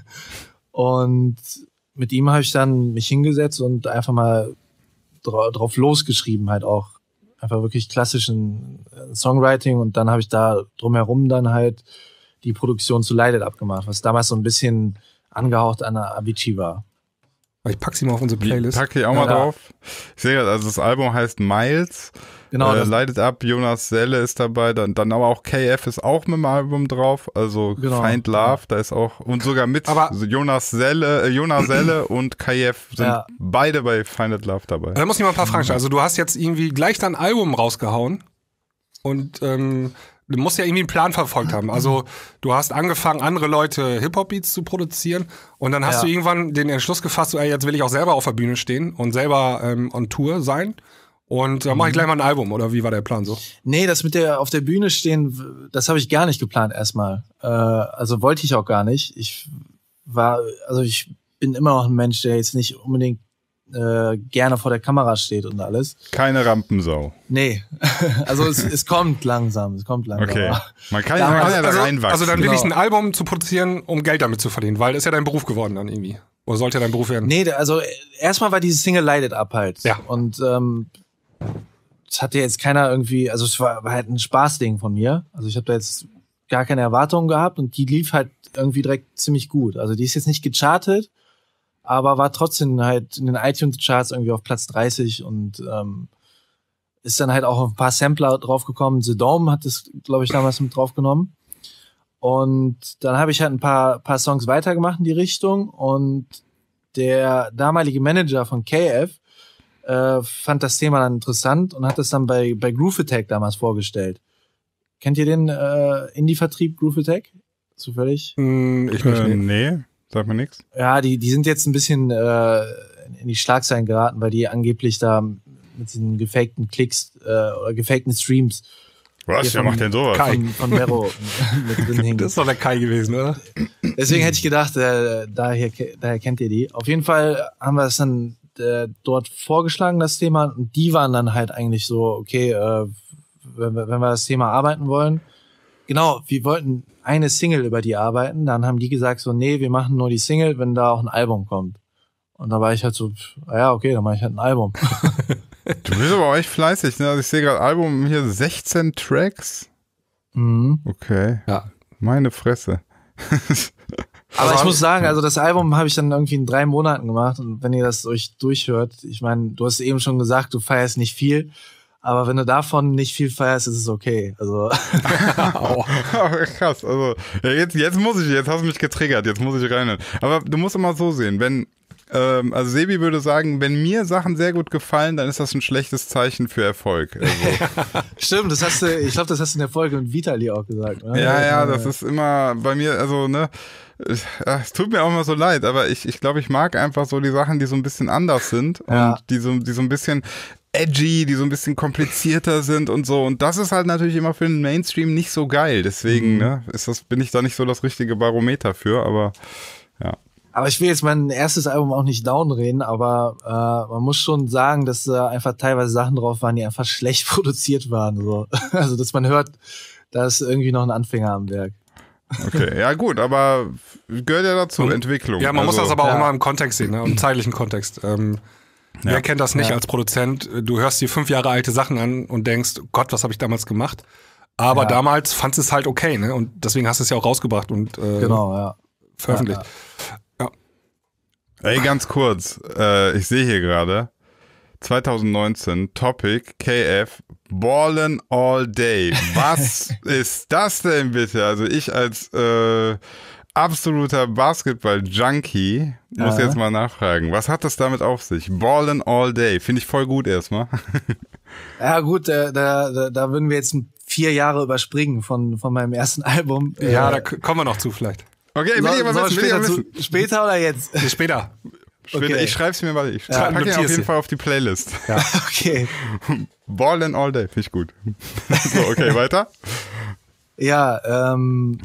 Und mit ihm habe ich dann mich hingesetzt und einfach mal dra drauf losgeschrieben, halt auch einfach wirklich klassischen äh, Songwriting, und dann habe ich da drumherum dann halt die Produktion zu Light It Up gemacht, was damals so ein bisschen angehaucht an der Avicii war. Ich pack sie mal auf unsere Die Playlist. packe ich auch mal Ja. drauf. Ich sehe gerade, also das Album heißt Miles. Genau, äh, das- Light It Up, Jonas Selle ist dabei, dann, dann aber auch K F ist auch mit dem Album drauf, also Genau. Find Love, da ist auch, und sogar mit Aber- also Jonas Selle, äh, Jonas Selle und K F sind Ja. beide bei Find It Love dabei. Da muss ich mal ein paar Fragen stellen. Also du hast jetzt irgendwie gleich dein Album rausgehauen und ähm, du musst ja irgendwie einen Plan verfolgt haben. Also du hast angefangen, andere Leute Hip-Hop-Beats zu produzieren, und dann hast Ja. du irgendwann den Entschluss gefasst, so, ey, jetzt will ich auch selber auf der Bühne stehen und selber ähm, on Tour sein. Und dann mache ich gleich mal ein Album, oder wie war der Plan so? Nee, das mit der auf der Bühne stehen, das habe ich gar nicht geplant erstmal. Äh, also wollte ich auch gar nicht. Ich war, also ich bin immer noch ein Mensch, der jetzt nicht unbedingt äh, gerne vor der Kamera steht und alles. Keine Rampensau. Nee, also es, es kommt langsam, es kommt langsam. Okay. Man kann, Ja, man kann ja da Also, reinwachsen. also dann wirklich Genau. ein Album zu produzieren, um Geld damit zu verdienen, weil das ist ja dein Beruf geworden dann irgendwie. Oder sollte ja dein Beruf werden? Nee, da- also äh, erstmal war dieses Single Light It Up halt. Ja. Und ähm, das hatte jetzt keiner irgendwie, also es war, war halt ein Spaßding von mir. Also ich habe da jetzt gar keine Erwartungen gehabt, und die lief halt irgendwie direkt ziemlich gut. Also die ist jetzt nicht gechartet, aber war trotzdem halt in den iTunes-Charts irgendwie auf Platz dreißig und ähm, ist dann halt auch auf ein paar Sampler draufgekommen. The Dome hat das, glaube ich, damals mit draufgenommen. Und dann habe ich halt ein paar, paar Songs weitergemacht in die Richtung, und der damalige Manager von K F äh, fand das Thema dann interessant und hat das dann bei, bei Groove Attack damals vorgestellt. Kennt ihr den äh, Indie-Vertrieb Groove Attack? Zufällig? Hm, ich nicht. äh, Nee. nee, sag mir nix. Ja, die, die sind jetzt ein bisschen äh, in die Schlagzeilen geraten, weil die angeblich da mit diesen gefakten Klicks äh, oder gefakten Streams Was? Hier Wer von- macht denn sowas? Kai. von, von Mero mit drin hingen. Das ist doch der Kai gewesen, oder? Deswegen hätte ich gedacht, äh, daher, daher kennt ihr die. Auf jeden Fall haben wir es dann äh, dort vorgeschlagen, das Thema. Und die waren dann halt eigentlich so, okay, äh, wenn, wir, wenn wir das Thema arbeiten wollen. Genau, wir wollten eine Single über die arbeiten. Dann haben die gesagt so, nee, wir machen nur die Single, wenn da auch ein Album kommt. Und da war ich halt so, ah ja, okay, dann mache ich halt ein Album. Du bist aber auch echt fleißig, ne? Also ich sehe gerade Album hier sechzehn Tracks. Mhm. Okay. Ja. Meine Fresse. Aber Also ich muss sagen, also das Album habe ich dann irgendwie in drei Monaten gemacht, und wenn ihr das euch durchhört, ich meine, du hast eben schon gesagt, du feierst nicht viel, aber wenn du davon nicht viel feierst, ist es okay. Also Oh, krass, also ja, jetzt, jetzt muss ich, jetzt hast du mich getriggert, jetzt muss ich rein. Aber du musst immer so sehen, wenn, ähm, also Sebi würde sagen, wenn mir Sachen sehr gut gefallen, dann ist das ein schlechtes Zeichen für Erfolg. Also, stimmt, das hast du, ich glaube, das hast du in der Folge mit Vitali auch gesagt. Ne? ja, ja, das ist immer bei mir, also ne, es, ja, es tut mir auch immer so leid, aber ich, ich glaube, ich mag einfach so die Sachen, die so ein bisschen anders sind Ja. und die so, die so ein bisschen edgy, die so ein bisschen komplizierter sind und so. Und das ist halt natürlich immer für den Mainstream nicht so geil. Deswegen, Mhm. ne, ist das, bin ich da nicht so das richtige Barometer für, aber ja. Aber ich will jetzt mein erstes Album auch nicht downreden, aber äh, man muss schon sagen, dass da einfach teilweise Sachen drauf waren, die einfach schlecht produziert waren. So. Also, dass man hört, da ist irgendwie noch ein Anfänger am Werk. Okay, ja gut, aber gehört ja dazu, Und- Entwicklung. Ja, man muss Also, das aber auch ja. immer im Kontext sehen, ne? Im zeitlichen Kontext. Ähm, Ja. Wer kennt das nicht Ja. als Produzent? Du hörst dir fünf Jahre alte Sachen an und denkst, Gott, was habe ich damals gemacht? Aber Ja. damals fandst du es halt okay, ne? Und deswegen hast du es ja auch rausgebracht und äh, Genau, ja. veröffentlicht. Ey, ganz kurz, äh, ich sehe hier gerade, zwanzig neunzehn, Topic, K F, Ballin' All Day. Was ist das denn bitte? Also ich als, äh, absoluter Basketball-Junkie muss Ja. jetzt mal nachfragen. Was hat das damit auf sich? Ballin' all day. Finde ich voll gut erstmal. Ja gut, da, da, da, da würden wir jetzt vier Jahre überspringen von, von meinem ersten Album. Ja, Äh, da k- kommen wir noch zu vielleicht. Okay, will ich aber soll- wissen, soll will ich später, aber wissen. zu, später oder jetzt? Nee, später. Später, Okay. Ich schreib's mir mal. Ich Ja, packe ihn auf notier's jeden dir. Fall auf die Playlist. Okay. Ballin' all day. Finde ich gut. So, okay, weiter. Ja, ähm,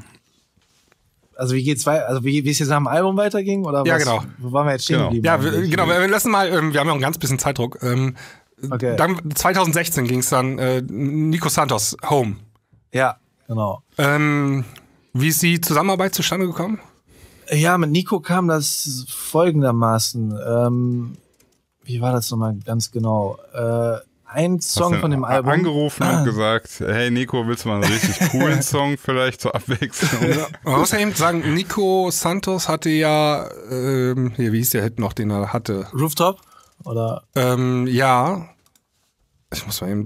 also wie geht's weiter? Also wie wie es jetzt nach dem Album weiterging oder Ja, was? genau. Wo waren wir jetzt stehen Genau. geblieben? Ja, wir, eigentlich? genau, wir lassen mal, ähm, wir haben ja auch ein ganz bisschen Zeitdruck. Ähm, Okay. Dann zwanzig sechzehn ging es dann äh, Nico Santos, Home. Ja, genau. Ähm, wie ist die Zusammenarbeit zustande gekommen? Ja, mit Nico kam das folgendermaßen. Ähm, wie war das nochmal ganz genau? Äh, ein Song Hast von du dem Album. angerufen und gesagt, hey Nico, willst du mal einen richtig coolen Song vielleicht zur Abwechslung? Man muss ja eben sagen, Nico Santos hatte ja, ähm, hier, wie hieß der Hit noch, den er hatte? Rooftop? Oder? Ähm, ja, ich muss mal eben,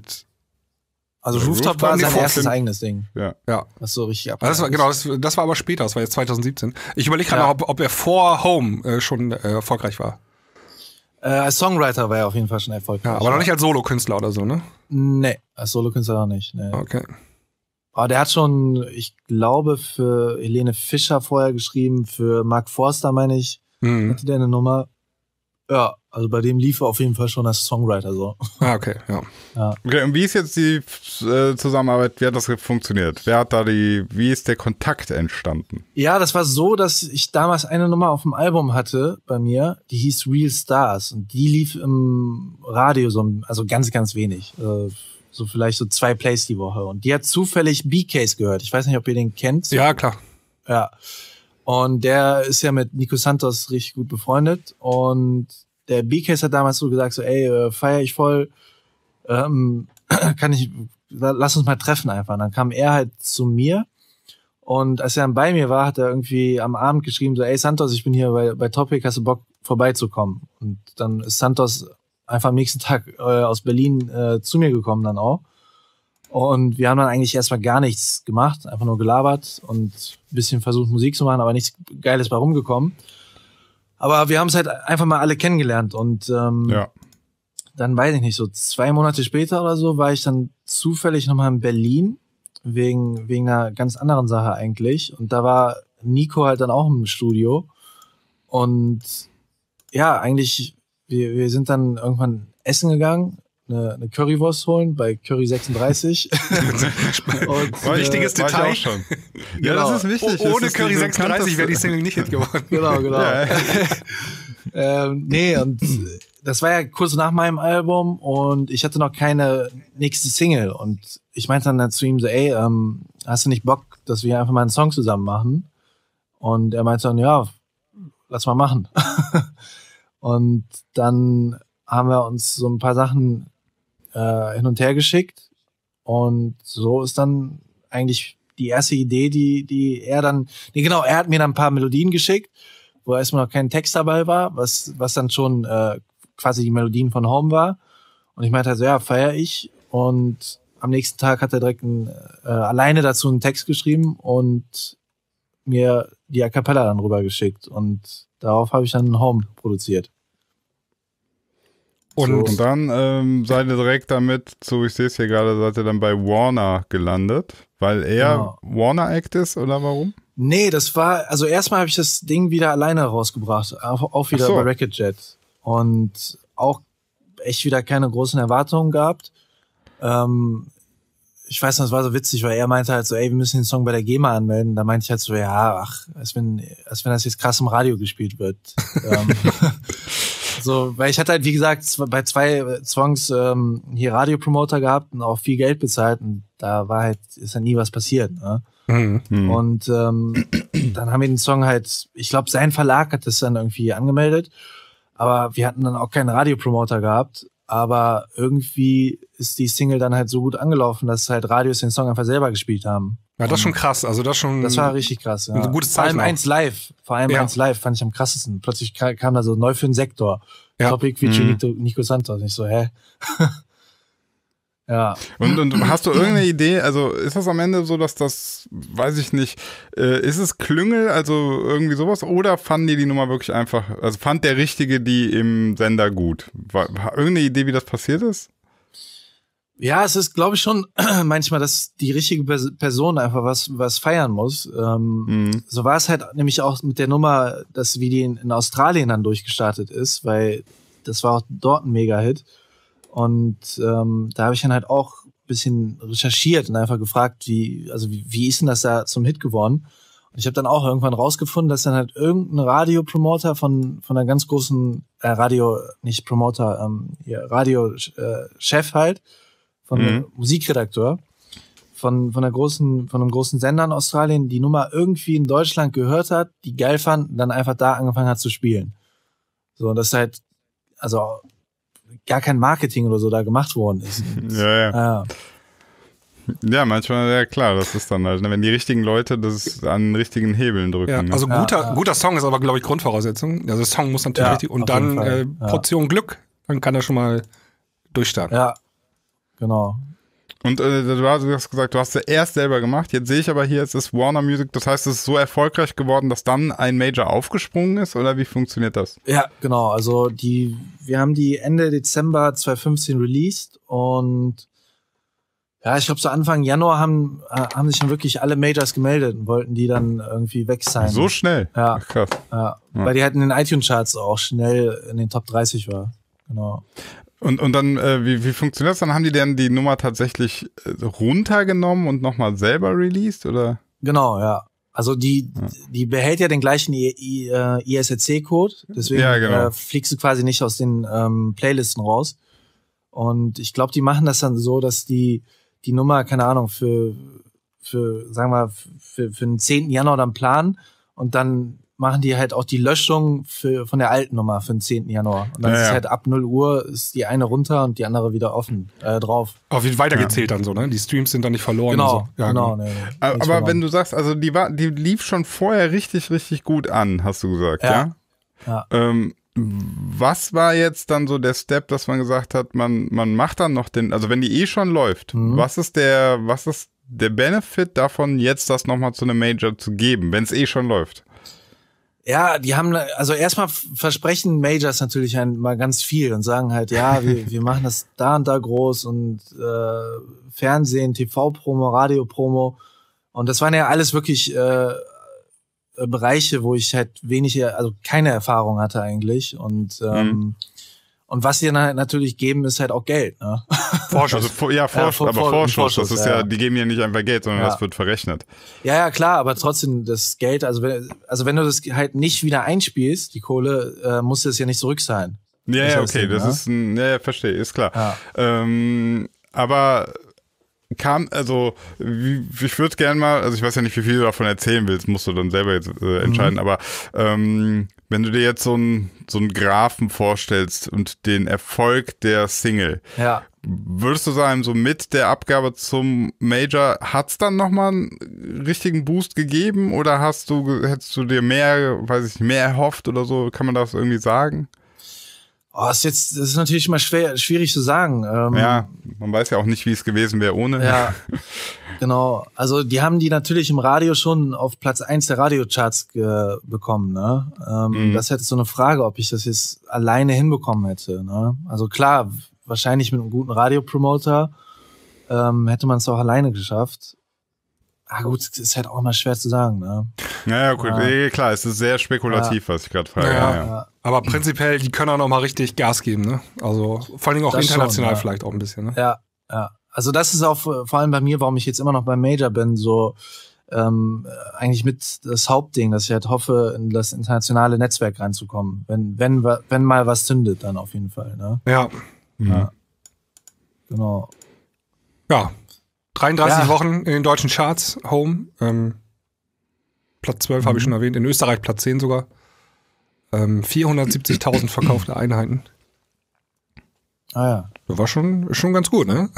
Also Ja, Rooftop Rooftop war nee, sein vor- erstes eigenes Ding. Ja. ja. Was so richtig ab. Also das war, genau, das, das war aber später, das war jetzt zwanzig siebzehn. Ich überlege gerade Ja. noch, ob, ob er vor Home äh, schon äh, erfolgreich war. Äh, als Songwriter war er auf jeden Fall schon erfolgreich. Ja, aber noch nicht als Solokünstler oder so, ne? Nee, als Solokünstler noch nicht. Nee. Okay. Aber der hat schon, ich glaube, für Helene Fischer vorher geschrieben, für Mark Forster, meine ich, Mhm. hatte der eine Nummer. Ja, also bei dem lief er auf jeden Fall schon als Songwriter so. Ah, okay, ja. Okay, und wie ist jetzt die äh, Zusammenarbeit, wie hat das funktioniert? Wer hat da die, wie ist der Kontakt entstanden? Ja, das war so, dass ich damals eine Nummer auf dem Album hatte bei mir, die hieß Real Stars und die lief im Radio so, also ganz, ganz wenig. Äh, so vielleicht so zwei Plays die Woche. Und die hat zufällig B-Case gehört. Ich weiß nicht, ob ihr den kennt. Ja, klar. Ja. Und der ist ja mit Nico Santos richtig gut befreundet. Und der B-Case hat damals so gesagt, so, ey, äh, feier ich voll, ähm, kann ich, lass uns mal treffen einfach. Und dann kam er halt zu mir. Und als er dann bei mir war, hat er irgendwie am Abend geschrieben, so, ey Santos, ich bin hier bei, bei Topic, hast du Bock vorbeizukommen? Und dann ist Santos einfach am nächsten Tag äh, aus Berlin äh, zu mir gekommen dann auch. Und wir haben dann eigentlich erstmal gar nichts gemacht, einfach nur gelabert und ein bisschen versucht Musik zu machen, aber nichts Geiles bei rumgekommen. Aber wir haben es halt einfach mal alle kennengelernt und ähm, Ja. dann weiß ich nicht, so zwei Monate später oder so war ich dann zufällig nochmal in Berlin wegen wegen einer ganz anderen Sache eigentlich und da war Nico halt dann auch im Studio und ja, eigentlich wir, wir sind dann irgendwann essen gegangen, eine, eine Currywurst holen bei Curry sechsunddreißig. und, War wichtiges War ich Detail. auch schon. Ja, Genau. das ist wichtig. Oh, ohne das ist Curry die sechsunddreißig wäre die bekannteste- Single nicht Hit geworden. Genau, genau. Ja, ja. ähm, nee, und das war ja kurz nach meinem Album und ich hatte noch keine nächste Single. Und ich meinte dann zu ihm so, ey, ähm, hast du nicht Bock, dass wir einfach mal einen Song zusammen machen? Und er meinte dann, ja, lass mal machen. Und dann haben wir uns so ein paar Sachen äh, hin und her geschickt. Und so ist dann eigentlich die erste Idee, die, die er dann, nee, genau, er hat mir dann ein paar Melodien geschickt, wo erstmal noch kein Text dabei war, was, was dann schon äh, quasi die Melodien von Home war. Und ich meinte also, ja, feier ich. Und am nächsten Tag hat er direkt ein, äh, alleine dazu einen Text geschrieben und mir die A Cappella dann rübergeschickt. Und darauf habe ich dann Home produziert. Und So. Und dann ähm, seid ihr direkt damit, so ich sehe es hier gerade, seid ihr dann bei Warner gelandet, weil er Genau. Warner Act ist oder warum? Nee, das war, also erstmal habe ich das Ding wieder alleine rausgebracht, auch, auch wieder Ach so. bei Record Jet und auch echt wieder keine großen Erwartungen gehabt. Ähm, ich weiß noch, es war so witzig, weil er meinte halt so, ey, wir müssen den Song bei der GEMA anmelden. Da meinte ich halt so, ja, ach, als wenn, als wenn das jetzt krass im Radio gespielt wird. ähm, so, weil ich hatte halt, wie gesagt, zw- bei zwei Songs ähm, hier Radiopromoter gehabt und auch viel Geld bezahlt und da war halt, ist ja nie was passiert, ne? Mhm. Hm. Und ähm, dann haben wir den Song halt, ich glaube, sein Verlag hat das dann irgendwie angemeldet, aber wir hatten dann auch keinen Radiopromoter gehabt. Aber irgendwie ist die Single dann halt so gut angelaufen, dass halt Radios den Song einfach selber gespielt haben. Ja, das ist schon krass. Also das schon. Das war richtig krass, ja. ein gutes Vor allem Zeichen auch. eins live. Vor allem Ja. eins live fand ich am krassesten. Plötzlich ka- kam da so neu für den Sektor. Ja. Topic featuring Mhm. Nico, Nico Santos. Und ich so, hä? Ja. Und, und hast du irgendeine Idee, also ist das am Ende so, dass das, weiß ich nicht, äh, ist es Klüngel, also irgendwie sowas, oder fanden die die Nummer wirklich einfach, also fand der Richtige die im Sender gut? War, war irgendeine Idee, wie das passiert ist? Ja, es ist, glaube ich, schon manchmal, dass die richtige Person einfach was was feiern muss. Ähm, mhm. So war es halt nämlich auch mit der Nummer, dass wie die in, in Australien dann durchgestartet ist, weil das war auch dort ein Mega-Hit. Und ähm, da habe ich dann halt auch ein bisschen recherchiert und einfach gefragt, wie also wie, wie ist denn das da zum Hit geworden? Und ich habe dann auch irgendwann rausgefunden, dass dann halt irgendein Radiopromoter von von einer ganz großen äh, Radio, nicht Promoter, ähm, hier, Radio-Chef äh, halt, von einem mhm. Musikredakteur von von einer großen von einem großen Sender in Australien die Nummer irgendwie in Deutschland gehört hat, die geil fand, und dann einfach da angefangen hat zu spielen. So, und das halt also gar kein Marketing oder so da gemacht worden ist. Ja, ja. Ja, ja manchmal, ja klar, das ist dann halt, wenn die richtigen Leute das an richtigen Hebeln drücken. Ja, also ne? guter ja, ja. guter Song ist aber, glaube ich, Grundvoraussetzung. Also der Song muss natürlich Ja, richtig, und auf jeden dann Fall. äh, Ja. Portion Glück, dann kann er schon mal durchstarten. Ja, genau. Und äh, du hast gesagt, du hast es erst selber gemacht. Jetzt sehe ich aber hier, es ist Warner Music. Das heißt, es ist so erfolgreich geworden, dass dann ein Major aufgesprungen ist? Oder wie funktioniert das? Ja, genau. Also die, wir haben die Ende Dezember zwanzig fünfzehn released und ja, ich glaube so Anfang Januar haben haben sich dann wirklich alle Majors gemeldet und wollten die dann irgendwie weg sein. So schnell? Ja, Ach, krass. Ja, Ja. weil die halt in den iTunes-Charts auch schnell in den Top dreißig war. Genau. Und, und dann, äh, wie, wie funktioniert das? Dann haben die denn die Nummer tatsächlich äh, runtergenommen und nochmal selber released, oder? Genau, ja. Also die, ja. die behält ja den gleichen I, I, äh, I S R C-Code, deswegen Ja, genau. äh, fliegst du quasi nicht aus den ähm, Playlisten raus. Und ich glaube, die machen das dann so, dass die die Nummer, keine Ahnung, für, für sagen wir, für, für den zehnten Januar dann planen und dann machen die halt auch die Löschung für, von der alten Nummer für den zehnten Januar. Und dann Ja, ist ja. halt ab null Uhr ist die eine runter und die andere wieder offen äh, drauf. Auch wird weitergezählt dann so, ne? Die Streams sind dann nicht verloren. Genau, und so. Ja, genau. genau. Nee, nee, Aber, nichts aber verloren. wenn du sagst, also die war, die lief schon vorher richtig, richtig gut an, hast du gesagt, ja? Ja. Ja. Ähm, was war jetzt dann so der Step, dass man gesagt hat, man, man macht dann noch den, also wenn die eh schon läuft, Mhm. was ist der, was ist der Benefit davon, jetzt das nochmal zu einem Major zu geben, wenn es eh schon läuft? Ja, die haben, also erstmal versprechen Majors natürlich ein, mal ganz viel und sagen halt, ja, wir, wir machen das da und da groß und äh, Fernsehen, T V-Promo, Radio-Promo. Und das waren ja alles wirklich äh, Bereiche, wo ich halt wenig, also keine Erfahrung hatte eigentlich. Und ähm, Mhm. und was sie dann halt natürlich geben, ist halt auch Geld, ne? Vorschuss. Also, vor- ja, Vorschuss, vor- aber vor- Vorschuss, Vorschuss, das ist ja. ja, die geben ja nicht einfach Geld, sondern Ja. das wird verrechnet. Ja, ja, klar, aber trotzdem das Geld, also wenn, also wenn du das halt nicht wieder einspielst, die Kohle, äh, muss das ja nicht zurück sein. Ja, Das ja, heißt okay, eben, das ne? ist ein, ja, ja, verstehe, ist klar. Ja. Ähm, aber kam, also, wie, ich würde gerne mal, also ich weiß ja nicht, wie viel du davon erzählen willst, musst du dann selber jetzt äh, entscheiden, Mhm. aber ähm, wenn du dir jetzt so einen so einen Graphen vorstellst und den Erfolg der Single, Ja. würdest du sagen, so mit der Abgabe zum Major hat's dann nochmal einen richtigen Boost gegeben oder hast du, hättest du dir mehr, weiß ich nicht, mehr erhofft oder so, kann man das irgendwie sagen? Oh, ist jetzt, das ist natürlich immer schwer, schwierig zu sagen. Ähm, Ja, man weiß ja auch nicht, wie es gewesen wäre ohne. Ja, genau. Also die haben die natürlich im Radio schon auf Platz eins der Radiocharts ge- bekommen. Ne? Ähm, Mhm. Das ist jetzt so eine Frage, ob ich das jetzt alleine hinbekommen hätte. Ne? Also klar, wahrscheinlich mit einem guten Radiopromoter ähm, hätte man es auch alleine geschafft. Ah gut, das ist halt auch mal schwer zu sagen. Ne? Ja, ja, gut, Ja. eh, klar, es ist sehr spekulativ, was ich gerade frage. Ja, Ja, ja. ja. Aber prinzipiell, die können auch noch mal richtig Gas geben, ne? Also vor allen Dingen auch Das international schon, ja. vielleicht auch ein bisschen, ne? Ja, ja. Also das ist auch vor allem bei mir, warum ich jetzt immer noch beim Major bin, so ähm, eigentlich mit das Hauptding, dass ich halt hoffe, in das internationale Netzwerk reinzukommen. Wenn, wenn, wenn mal was zündet, dann auf jeden Fall. Ne? Ja. Mhm. Ja. Genau. Ja. dreiunddreißig Ja. Wochen in den deutschen Charts, Home. Ähm, Platz zwölf habe ich schon erwähnt, in Österreich Platz zehn sogar. Ähm, vierhundertsiebzigtausend verkaufte Einheiten. Ah ja. Das war schon, schon ganz gut, ne?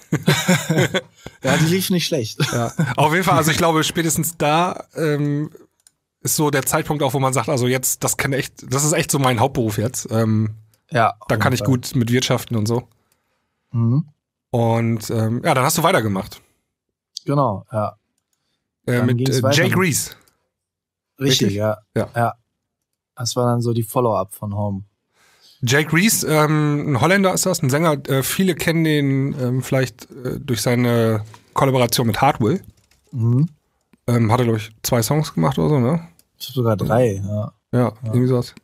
Ja, die lief nicht schlecht. Ja. Auf jeden Fall, also ich glaube, spätestens da ähm, ist so der Zeitpunkt auch, wo man sagt, also jetzt, das kann echt, das ist echt so mein Hauptberuf jetzt. Ähm, Ja. da auf kann jeden ich Fall. gut mit wirtschaften und so. Mhm. Und ähm, ja, dann hast du weitergemacht. Genau, ja. Äh, mit äh, Jake Reese. Richtig, Richtig? Ja. ja. ja. Das war dann so die Follow-up von Home. Jake Reese, ähm, ein Holländer ist das, ein Sänger. Äh, viele kennen den ähm, vielleicht äh, durch seine Kollaboration mit Hardwell. Mhm. Ähm, hat er, glaube ich, zwei Songs gemacht oder so, ne? Ich habe sogar drei, ja. Ja, ja. irgendwie sowas.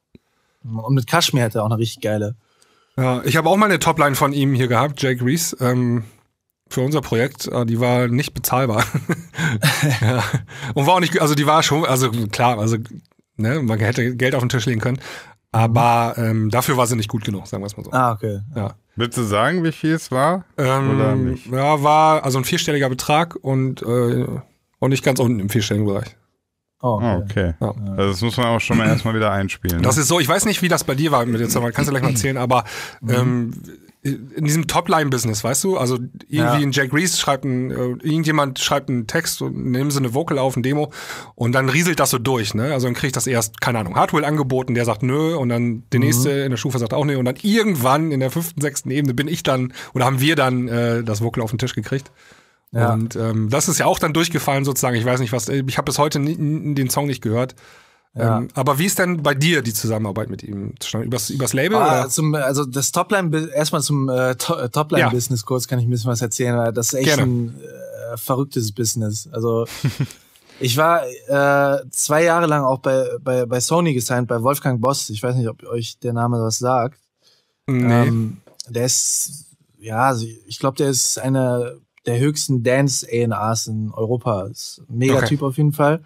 Und mit Kashmir hat er auch eine richtig geile. Ja, ich habe auch mal eine Topline von ihm hier gehabt, Jake Reese, ähm, für unser Projekt. Die war nicht bezahlbar. ja. Und war auch nicht, also die war schon, also klar, also ne, man hätte Geld auf den Tisch legen können. Aber ähm, dafür war sie nicht gut genug, sagen wir es mal so. Ah, okay. Ja. Willst du sagen, wie viel es war? Ähm, Oder nicht? Ja, war also ein vierstelliger Betrag und, äh, und nicht ganz unten im vierstelligen Bereich. Oh, okay. Oh, okay. Ja. Also das muss man auch schon mal erstmal wieder einspielen. Das ne? ist so, ich weiß nicht, wie das bei dir war mit jetzt, kannst du gleich mal erzählen, aber ähm, in diesem Topline-Business, weißt du, also irgendwie ja. ein Jack Reese schreibt ein, äh, irgendjemand schreibt einen Text und nehmen sie eine Vocal auf, ein Demo und dann rieselt das so durch, ne? Also dann kriegt das erst, keine Ahnung, Hardwell angeboten, der sagt nö und dann der mhm. nächste in der Stufe sagt auch nö und dann irgendwann in der fünften, sechsten Ebene bin ich dann oder haben wir dann äh, das Vocal auf den Tisch gekriegt. Ja. Und ähm, das ist ja auch dann durchgefallen sozusagen. Ich weiß nicht, was. Ich habe bis heute nie, den Song nicht gehört. Ja. Ähm, aber wie ist denn bei dir die Zusammenarbeit mit ihm zustande? Übers, übers Label? Ah, oder? Zum, also das Topline, erstmal zum äh, Topline-Business ja. kurz kann ich ein bisschen was erzählen, weil das ist echt Gerne. ein äh, verrücktes Business. Also ich war äh, zwei Jahre lang auch bei, bei, bei Sony gesigned, bei Wolfgang Boss. Ich weiß nicht, ob euch der Name was sagt. Nee. Ähm, der ist, ja, also ich glaube, der ist einer der höchsten Dance-A and Rs in Europa. Ist ein Megatyp okay. auf jeden Fall.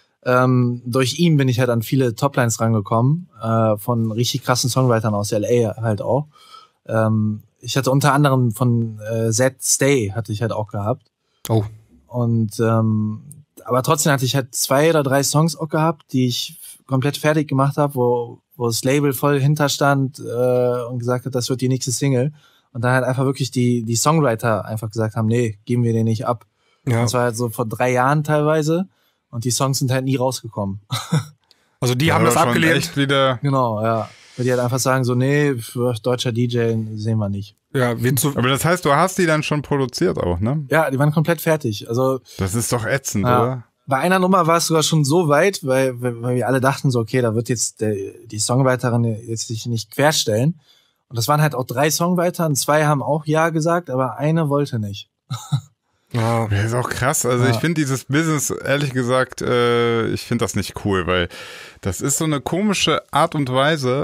Ähm, durch ihn bin ich halt an viele Toplines rangekommen, äh, von richtig krassen Songwritern aus L A halt auch. Ähm, ich hatte unter anderem von äh, Z Stay hatte ich halt auch gehabt. Oh. Und ähm, aber trotzdem hatte ich halt zwei oder drei Songs auch gehabt, die ich komplett fertig gemacht habe, wo, wo das Label voll hinterstand äh, und gesagt hat, das wird die nächste Single. Und dann halt einfach wirklich die die Songwriter einfach gesagt haben, nee, geben wir den nicht ab. Ja. Das war halt so vor drei Jahren teilweise. Und die Songs sind halt nie rausgekommen. Also die ja, haben das abgelehnt. Echt wieder genau, ja. Weil die halt einfach sagen so, nee, für deutscher D J sehen wir nicht. Ja, aber das heißt, du hast die dann schon produziert auch, ne? Ja, die waren komplett fertig. Also das ist doch ätzend, ja. oder? Bei einer Nummer war es sogar schon so weit, weil, weil wir alle dachten so, okay, da wird jetzt der, die Songwriterin jetzt sich nicht querstellen. Und das waren halt auch drei Songwriter und zwei haben auch Ja gesagt, aber eine wollte nicht. Ja, das ist auch krass. Also ja. ich finde dieses Business, ehrlich gesagt, äh, ich finde das nicht cool, weil das ist so eine komische Art und Weise.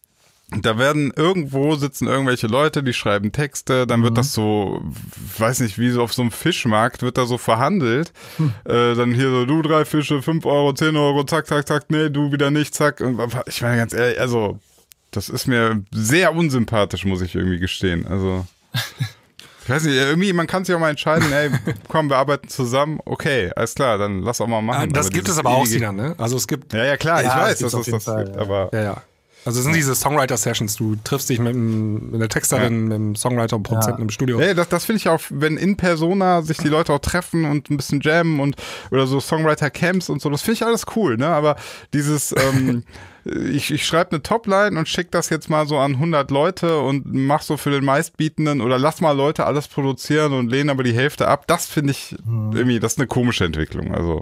Da werden irgendwo sitzen irgendwelche Leute, die schreiben Texte, dann wird mhm. das so, weiß nicht, wie so auf so einem Fischmarkt wird da so verhandelt. Hm. Äh, dann hier so, du drei Fische, fünf Euro, zehn Euro, zack, zack, zack, nee, du wieder nicht, zack. Und ich meine ganz ehrlich, also das ist mir sehr unsympathisch, muss ich irgendwie gestehen. Also ich weiß nicht, irgendwie, man kann sich auch mal entscheiden, ey, komm, wir arbeiten zusammen, okay, alles klar, dann lass auch mal machen. Das aber gibt es aber auch, Sinan, ne? Also es gibt... Ja, ja, klar, ja, ich weiß, dass es das, das Fall, gibt, ja. aber... Ja, ja. Also es sind diese Songwriter-Sessions, du triffst dich mit, einem, mit der Texterin, ja. mit dem Songwriter und Produzenten ja. im Studio. Ja, das, das finde ich auch, wenn in Persona sich die Leute auch treffen und ein bisschen jammen und oder so Songwriter-Camps und so, das finde ich alles cool, ne? Aber dieses, ähm, ich, ich schreibe eine Topline und schicke das jetzt mal so an hundert Leute und mach so für den Meistbietenden oder lass mal Leute alles produzieren und lehnen aber die Hälfte ab, das finde ich hm. irgendwie, das ist eine komische Entwicklung, also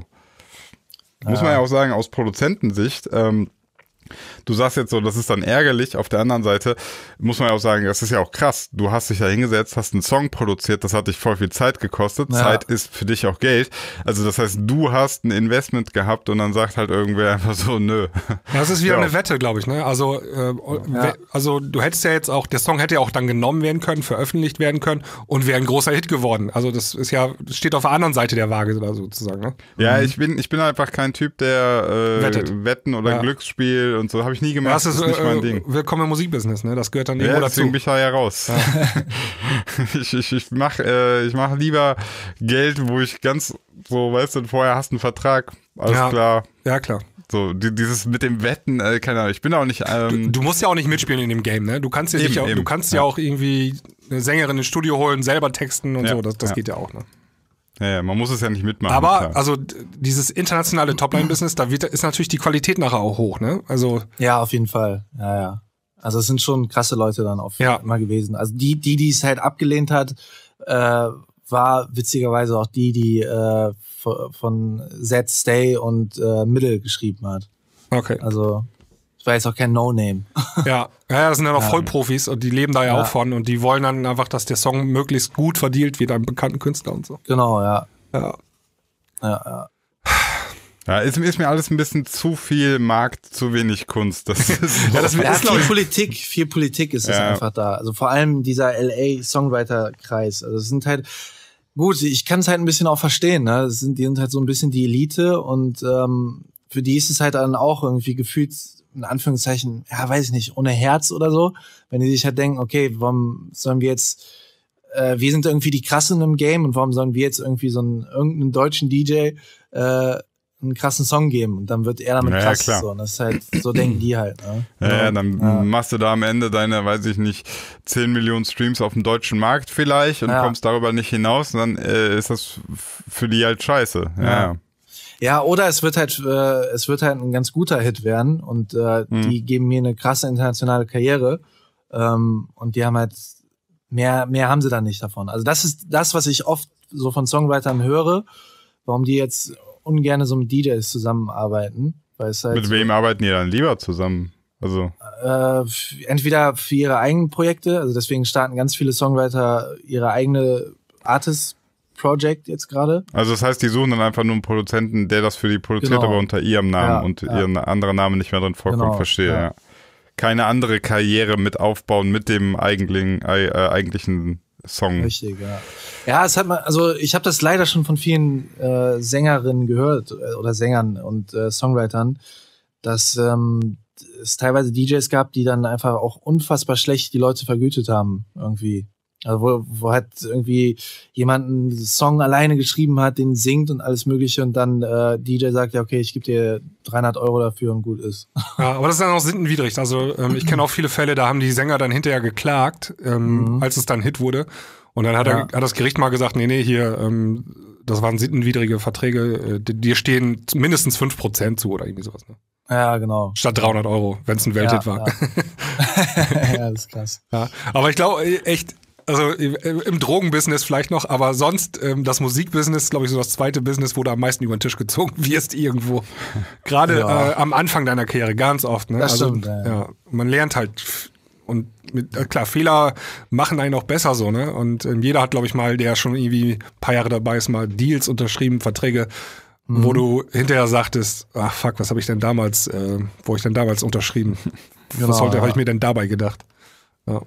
ja. muss man ja auch sagen, aus Produzentensicht, ähm, du sagst jetzt so, das ist dann ärgerlich. Auf der anderen Seite muss man ja auch sagen, das ist ja auch krass. Du hast dich da hingesetzt, hast einen Song produziert, das hat dich voll viel Zeit gekostet. Ja. Zeit ist für dich auch Geld. Also das heißt, du hast ein Investment gehabt und dann sagt halt irgendwer einfach so, nö. Das ist wieder ja. eine Wette, glaube ich, ne? Also, äh, ja. also du hättest ja jetzt auch, der Song hätte ja auch dann genommen werden können, veröffentlicht werden können und wäre ein großer Hit geworden. Also das ist ja, das steht auf der anderen Seite der Waage oder sozusagen, ne? Ja, mhm. ich bin, ich bin einfach kein Typ, der äh, Wettet. Wetten oder ja. Glücksspiel und so habe ich nie gemacht. Das ist, das ist nicht mein äh, Ding. Willkommen im Musikbusiness, ne? Das gehört dann ja, irgendwo deswegen dazu. bin ich da ja raus. Ja. ich ich, ich mache äh, ich mach lieber Geld, wo ich ganz so, weißt du, vorher hast du einen Vertrag, alles ja. klar. Ja, klar. So, die, dieses mit dem Wetten, äh, keine Ahnung, ich bin auch nicht... Ähm du, du musst ja auch nicht mitspielen in dem Game, ne? Du kannst ja, eben, nicht auch, eben. Du kannst ja. ja auch irgendwie eine Sängerin ins Studio holen, selber texten und ja. so, das, das ja. geht ja auch, ne? Ja, ja, man muss es ja nicht mitmachen. Aber, klar. also, dieses internationale Topline-Business, da wird, ist natürlich die Qualität nachher auch hoch, ne? Also. Ja, auf jeden Fall. Ja, ja. Also es sind schon krasse Leute dann auch ja. immer gewesen. Also die, die, die es halt abgelehnt hat, äh, war witzigerweise auch die, die äh, von Zed Stay und äh, Middle geschrieben hat. Okay. Also ich war jetzt auch kein No-Name. Ja, ja, das sind ja noch Ja. Vollprofis und die leben da ja, Ja. auch von und die wollen dann einfach, dass der Song möglichst gut verdealt wird an bekannten Künstler und so. Genau, ja. Ja. Ja, ja. Ja, ist, ist mir alles ein bisschen zu viel Markt, zu wenig Kunst. Das ist Ja, das Ja, ist, glaub viel ich, Politik, viel Politik ist es Ja. einfach da. Also vor allem dieser L A-Songwriter-Kreis. Also es sind halt, gut, ich kann es halt ein bisschen auch verstehen, ne? Das sind, die sind halt so ein bisschen die Elite und ähm, für die ist es halt dann auch irgendwie gefühlt, in Anführungszeichen, ja, weiß ich nicht, ohne Herz oder so. Wenn die sich halt denken, okay, warum sollen wir jetzt, äh, wir sind irgendwie die Krassen im Game und warum sollen wir jetzt irgendwie so einen, irgendeinen deutschen D J äh, einen krassen Song geben und dann wird er damit Ja, krass. klar. So. Und das ist halt, so denken die halt. Ne? Ja, ja, dann Ja. machst du da am Ende deine, weiß ich nicht, zehn Millionen Streams auf dem deutschen Markt vielleicht und Ja. kommst darüber nicht hinaus und dann äh, ist das f- für die halt scheiße. Ja. Ja. Ja, oder es wird halt, äh, es wird halt ein ganz guter Hit werden und äh, Mhm. die geben mir eine krasse internationale Karriere ähm, und die haben halt mehr, mehr haben sie dann nicht davon. Also das ist das, was ich oft so von Songwritern höre, warum die jetzt ungern so mit D Js zusammenarbeiten, weil es halt Mit wem arbeiten die dann lieber zusammen? Also, äh, f- entweder für ihre eigenen Projekte, also deswegen starten ganz viele Songwriter ihre eigene Artist Project jetzt gerade. also das heißt, die suchen dann einfach nur einen Produzenten, der das für die produziert, Genau. aber unter ihrem Namen Ja, und ja. ihren anderen Namen nicht mehr drin vorkommt. Genau, Verstehe, ja. ja. Keine andere Karriere mit aufbauen mit dem eigentlichen, äh, eigentlichen Song. Richtig, ja. Ja, es hat man, also ich habe das leider schon von vielen äh, Sängerinnen gehört äh, oder Sängern und äh, Songwritern, dass ähm, es teilweise D Js gab, die dann einfach auch unfassbar schlecht die Leute vergütet haben irgendwie. Also wo, wo halt irgendwie jemand einen Song alleine geschrieben hat, den singt und alles Mögliche und dann äh, D J sagt, ja okay, ich gebe dir dreihundert Euro dafür und gut ist. Ja, aber das ist dann auch sittenwidrig. Also ähm, ich kenne auch viele Fälle, da haben die Sänger dann hinterher geklagt, ähm, Mhm. als es dann Hit wurde. Und dann hat, er, Ja. hat das Gericht mal gesagt, nee, nee, hier, ähm, das waren sittenwidrige Verträge, äh, di- dir stehen mindestens fünf Prozent zu oder irgendwie sowas. Ne? Ja, genau. Statt dreihundert Euro, wenn es ein Welthit ja, war. Ja. Ja, das ist krass. Ja. Aber ich glaube echt, also im im Drogenbusiness vielleicht noch, aber sonst ähm, das Musikbusiness, glaube ich, so das zweite Business, wo du am meisten über den Tisch gezogen wirst irgendwo. Gerade Ja. äh, am Anfang deiner Karriere, ganz oft. Ne? Das also, stimmt, ja, ja. ja. Man lernt halt f- und mit, äh, klar, Fehler machen einen auch besser so, ne? Und ähm, jeder hat, glaube ich, mal, der schon irgendwie ein paar Jahre dabei ist, mal Deals unterschrieben, Verträge, Mhm. wo du hinterher sagtest, ach fuck, was habe ich denn damals, äh, wo hab ich denn damals unterschrieben? Genau, was sollte, ja. habe ich mir denn dabei gedacht? Ja.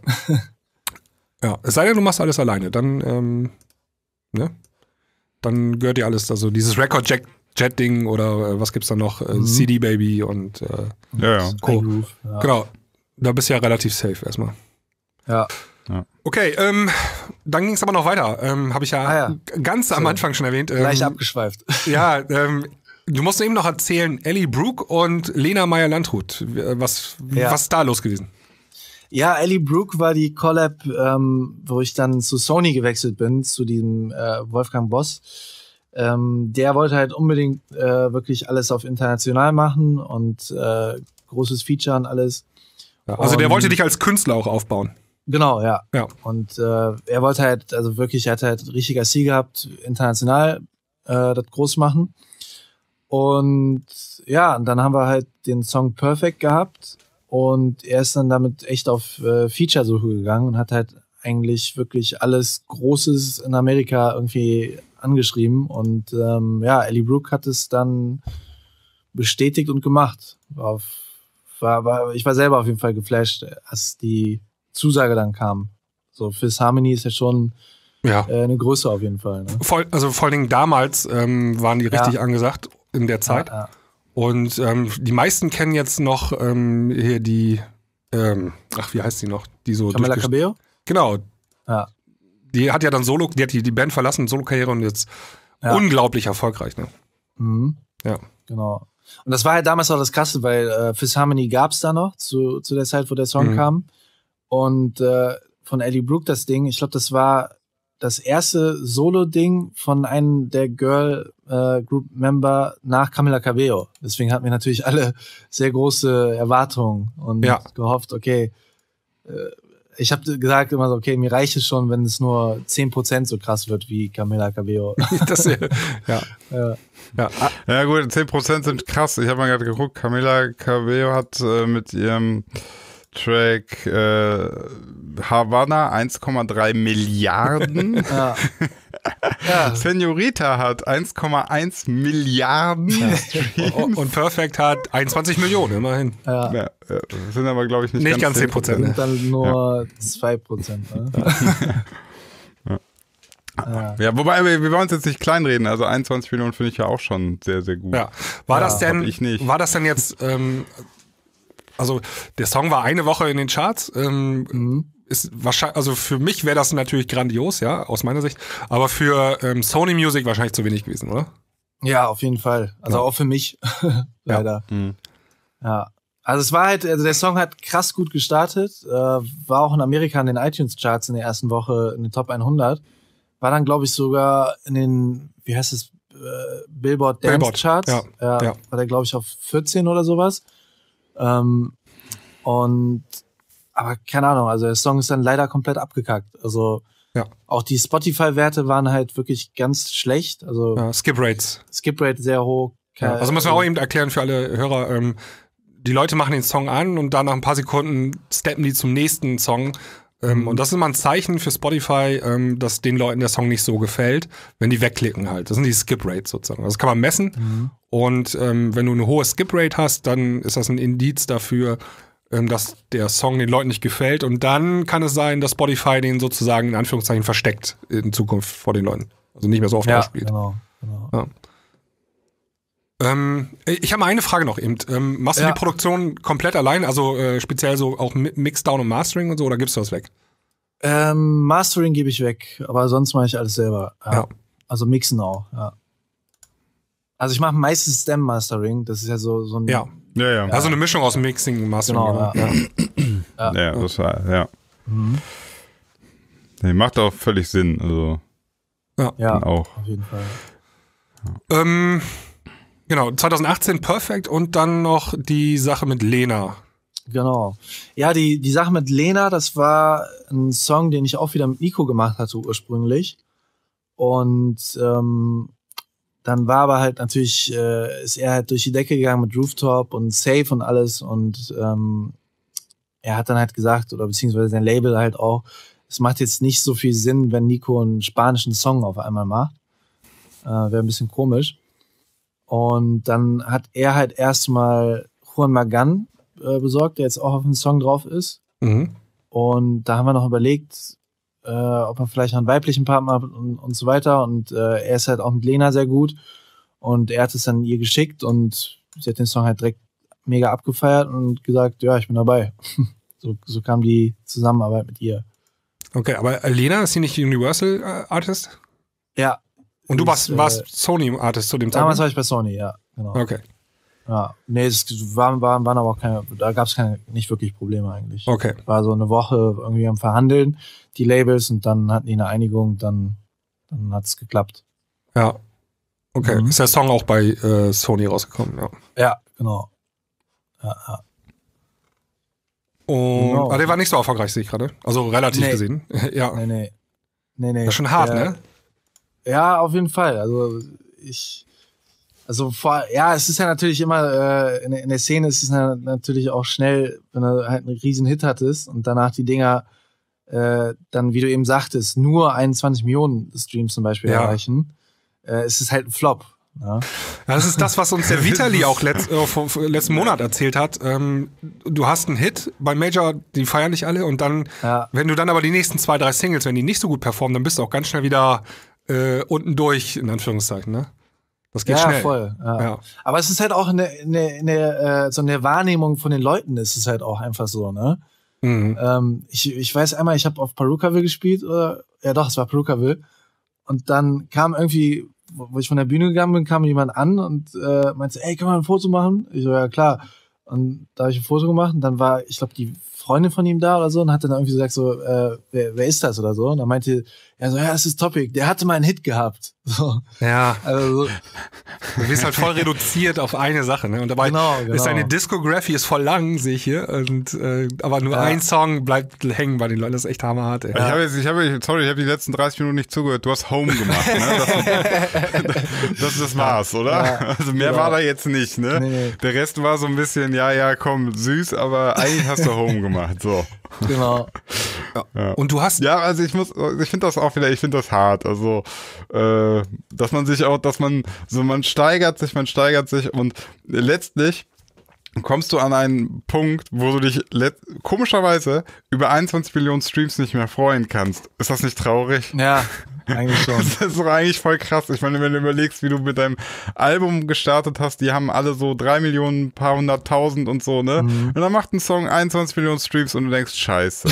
Ja, es sei denn, du machst alles alleine, dann, ähm, ne? Dann gehört dir alles, also dieses Record-Jet-Ding oder äh, was gibt's da noch? Äh, Mhm. C D-Baby und äh, Ja, ja. Co. Groove, ja. Genau, da bist du ja relativ safe erstmal. Ja. Okay, ähm, dann ging es aber noch weiter. Ähm, Habe ich ja, Ah, ja. g- ganz am So. Anfang schon erwähnt. Ähm, Leicht abgeschweift. Ja, ähm, du musst eben noch erzählen, Ellie Brooke und Lena Meyer-Landrut. Was, Ja. was ist da los gewesen? Ja, Ellie Brooke war die Collab, ähm, wo ich dann zu Sony gewechselt bin, zu diesem äh, Wolfgang Boss. Ähm, der wollte halt unbedingt äh, wirklich alles auf international machen und äh, großes Feature und alles. Ja, also der Und- wollte dich als Künstler auch aufbauen. Genau, ja. Ja. Und äh, er wollte halt, also wirklich, er hat halt richtig als Ziel gehabt, international äh, das groß machen. Und ja, und dann haben wir halt den Song Perfect gehabt und er ist dann damit echt auf äh, Feature-Suche gegangen und hat halt eigentlich wirklich alles Großes in Amerika irgendwie angeschrieben. Und ähm, ja, Ellie Brooke hat es dann bestätigt und gemacht. War auf, war, war, ich war selber auf jeden Fall geflasht, als die Zusage dann kam. So, Fifth Harmony ist ja schon Ja. äh, eine Größe auf jeden Fall. Ne? Voll, also vor allen Dingen damals ähm, waren die richtig Ja. angesagt in der Zeit. Ja, ja. Und ähm, die meisten kennen jetzt noch ähm, hier die, ähm, ach, wie heißt die noch? Die so Camila durchgest- Cabello? Genau. Ja. Die hat ja dann Solo, die hat die, die Band verlassen, Solo-Karriere und jetzt Ja. unglaublich erfolgreich, ne? Mhm. Ja. Genau. Und das war halt damals auch das Krasse, weil äh, Fifth Harmony gab's da noch, zu, zu der Zeit, wo der Song Mhm. kam. Und äh, von Ellie Brooke das Ding, ich glaube, das war das erste Solo-Ding von einem der Girl-Group-Member nach Camila Cabello. Deswegen hatten wir natürlich alle sehr große Erwartungen und Ja. gehofft, okay, ich habe gesagt immer so, okay, mir reicht es schon, wenn es nur zehn Prozent so krass wird wie Camila Cabello. das, ja. Ja. Ja. Ja. ja gut, zehn Prozent sind krass. Ich habe mal gerade geguckt, Camila Cabello hat äh, mit ihrem Track äh, Havana eins Komma drei Milliarden. Ja. Ja. Senorita hat eins Komma eins Milliarden. Ja. Und Perfect hat einundzwanzig Millionen, immerhin. Ja. Ja, das sind aber, glaube ich, nicht, nicht ganz zehn Prozent. Sind dann nur ja. zwei Prozent. Ne? Ja. Ja. ja, wobei wir, wir wollen uns jetzt nicht kleinreden. Also einundzwanzig Millionen finde ich ja auch schon sehr, sehr gut. Ja. War ja, das denn, ich nicht. war das denn jetzt, ähm, also der Song war eine Woche in den Charts, ähm, mhm. ist wahrscheinlich, also für mich wäre das natürlich grandios, ja, aus meiner Sicht, aber für ähm, Sony Music wahrscheinlich zu wenig gewesen, oder? Ja, auf jeden Fall. Also ja. auch für mich, leider. Ja. Mhm. ja. Also es war halt, also der Song hat krass gut gestartet, äh, war auch in Amerika in den iTunes-Charts in der ersten Woche in den Top hundert, war dann, glaube ich, sogar in den, wie heißt es, äh, Billboard Dance Billboard. Charts, ja. Ja, ja. war der, glaube ich, auf vierzehn oder sowas. Ähm, und aber keine Ahnung, also der Song ist dann leider komplett abgekackt. Also ja. auch die Spotify-Werte waren halt wirklich ganz schlecht. Also ja, Skip Rates. Skip Rate sehr hoch. Ja, also muss man auch eben erklären für alle Hörer, ähm, die Leute machen den Song an und dann nach ein paar Sekunden steppen die zum nächsten Song. Ähm, mhm. Und das ist immer ein Zeichen für Spotify, ähm, dass den Leuten der Song nicht so gefällt, wenn die wegklicken halt. Das sind die Skip Rates sozusagen. Das kann man messen. Mhm. Und ähm, wenn du eine hohe Skip Rate hast, dann ist das ein Indiz dafür, ähm, dass der Song den Leuten nicht gefällt. Und dann kann es sein, dass Spotify den sozusagen in Anführungszeichen versteckt in Zukunft vor den Leuten. Also nicht mehr so oft ja, ausspielt. Genau, genau. Ja. Ähm, ich habe mal eine Frage noch eben. Ähm, machst du ja. die Produktion komplett allein? Also äh, speziell so auch Mixdown und Mastering und so, oder gibst du das weg? Ähm, Mastering gebe ich weg, aber sonst mache ich alles selber. Ja. Ja. Also mixen auch, ja. Also ich mache meistens Stem-Mastering, das ist ja so, so ein... Ja. Ja, ja. Also eine Mischung aus Mixing und Mastering. Genau, ja. Ja, ja, das war, ja. Mhm. Nee, macht auch völlig Sinn, also. Ja, ja auch. Auf jeden Fall. Ja. Ähm, genau, zwanzig achtzehn Perfect und dann noch die Sache mit Lena. Genau. Ja, die, die Sache mit Lena, das war ein Song, den ich auch wieder mit Nico gemacht hatte ursprünglich. Und ähm, dann war aber halt natürlich, äh, ist er halt durch die Decke gegangen mit Rooftop und Safe und alles. Und ähm, er hat dann halt gesagt, oder beziehungsweise sein Label halt auch, es macht jetzt nicht so viel Sinn, wenn Nico einen spanischen Song auf einmal macht. Äh, Wäre ein bisschen komisch. Und dann hat er halt erstmal Juan Magán äh, besorgt, der jetzt auch auf dem Song drauf ist. Mhm. Und da haben wir noch überlegt, äh, ob man vielleicht noch einen weiblichen Partner hat und, und so weiter. Und äh, er ist halt auch mit Lena sehr gut. Und er hat es dann ihr geschickt und sie hat den Song halt direkt mega abgefeiert und gesagt, ja, ich bin dabei. so, so kam die Zusammenarbeit mit ihr. Okay, aber Lena, ist sie nicht Universal äh, Artist? Ja. Und du warst, ist, warst äh, Sony Artist zu dem Zeitpunkt? Damals war ich bei Sony, ja. Genau. Okay. Ja, nee, es waren, waren, waren aber auch keine, da gab es keine, nicht wirklich Probleme eigentlich. Okay. War so eine Woche irgendwie am Verhandeln, die Labels, und dann hatten die eine Einigung, dann, dann hat es geklappt. Ja. Okay. Mhm. Ist der Song auch bei äh, Sony rausgekommen, ja. Ja, genau. Ja, ja. Und Genau. aber der war nicht so erfolgreich, sehe ich gerade. Also relativ Nee. gesehen. ja. Nee, nee. Nee, nee. Das ist schon hart, der, ne? Ja, auf jeden Fall. Also ich, also vor, ja, es ist ja natürlich immer, äh, in, in der Szene ist es ja natürlich auch schnell, wenn du halt einen riesen Hit hattest und danach die Dinger äh, dann, wie du eben sagtest, nur einundzwanzig Millionen Streams zum Beispiel Ja. erreichen, äh, ist es halt ein Flop. Ja. Ja, das ist das, was uns der Vitali auch letzt, äh, vor, vor, letzten Monat erzählt hat. Ähm, du hast einen Hit bei Major, die feiern dich alle, und dann, Ja. wenn du dann aber die nächsten zwei, drei Singles, wenn die nicht so gut performen, dann bist du auch ganz schnell wieder äh, unten durch, in Anführungszeichen, ne? Das geht ja, schnell. voll. Ja. Ja. Aber es ist halt auch in der, in der, in der, äh, so in der Wahrnehmung von den Leuten ist es halt auch einfach so, ne? Mhm. Ähm, ich, ich weiß einmal, ich habe auf Perukaville gespielt, oder, ja doch, es war Perukaville. Und dann kam irgendwie, wo wo ich von der Bühne gegangen bin, kam jemand an und äh, meinte, ey, können wir ein Foto machen? Ich so, ja klar. Und da habe ich ein Foto gemacht und dann war, ich glaube, die Freundin von ihm da oder so und hat dann irgendwie gesagt so, äh, wer, wer ist das oder so? Und dann meinte er so, ja, das ist Topic, der hatte mal einen Hit gehabt. So. Ja. Also, so. Du bist halt voll reduziert auf eine Sache, ne? Und dabei Genau, genau. ist seine Discography ist voll lang, sehe ich hier. Und, äh, aber nur Ja. ein Song bleibt hängen bei den Leuten. Das ist echt hammerhart, ey. Ich habe jetzt, ich habe, sorry, ich habe die letzten dreißig Minuten nicht zugehört. Du hast Home gemacht, ne? Das, das ist das Maß, oder? Ja. Also mehr Genau. war da jetzt nicht, ne? Nee, nee. Der Rest war so ein bisschen, ja, ja, komm, süß, aber eigentlich hast du Home gemacht, so. Genau. Ja. Und du hast. Ja, also ich muss, ich finde das auch wieder, ich finde das hart. Also, äh, dass man sich auch, dass man, so man steigert sich, man steigert sich und letztlich kommst du an einen Punkt, wo du dich let- komischerweise über einundzwanzig Millionen Streams nicht mehr freuen kannst. Ist das nicht traurig? Ja, eigentlich schon. Das ist doch eigentlich voll krass. Ich meine, wenn du überlegst, wie du mit deinem Album gestartet hast, die haben alle so drei Millionen, paar hunderttausend und so, ne? Mhm. Und dann macht ein Song einundzwanzig Millionen Streams und du denkst, scheiße.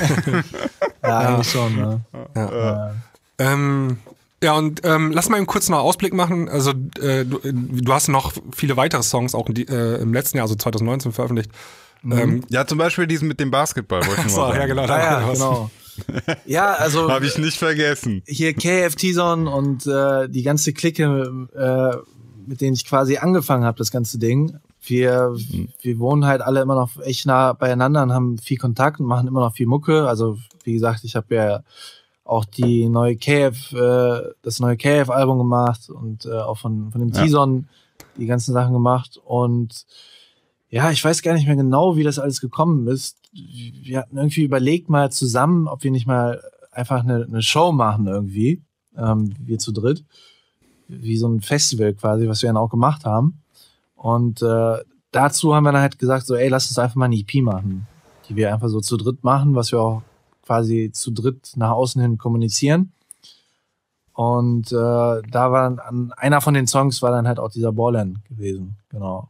Ja, eigentlich schon, ne? Ja. Ja. Ähm, ja, und ähm, lass mal einen kurzen Ausblick machen. Also, äh, du, du hast noch viele weitere Songs auch in die, äh, im letzten Jahr, also zwanzig neunzehn, veröffentlicht. Mhm. Ähm, Ja, zum Beispiel diesen mit dem Basketball, wollte ich so, mal sagen. ja, genau. Ah, ja, da was. genau. Ja, also Habe ich nicht vergessen. hier K F T-Zone und äh, die ganze Clique, äh, mit denen ich quasi angefangen habe, das ganze Ding. Wir, wir wohnen halt alle immer noch echt nah beieinander und haben viel Kontakt und machen immer noch viel Mucke. Also wie gesagt, ich habe ja auch die neue K F, äh, das neue K F-Album gemacht und äh, auch von, von dem Ja. T-Zone die ganzen Sachen gemacht. Und ja, ich weiß gar nicht mehr genau, wie das alles gekommen ist. Wir hatten irgendwie überlegt mal zusammen, ob wir nicht mal einfach eine, eine Show machen irgendwie, ähm, wir zu dritt, wie so ein Festival quasi, was wir dann auch gemacht haben. Und äh, dazu haben wir dann halt gesagt, so ey, lass uns einfach mal eine E P machen, die wir einfach so zu dritt machen, was wir auch quasi zu dritt nach außen hin kommunizieren. Und äh, da war dann, an einer von den Songs war dann halt auch dieser Ballland gewesen, genau.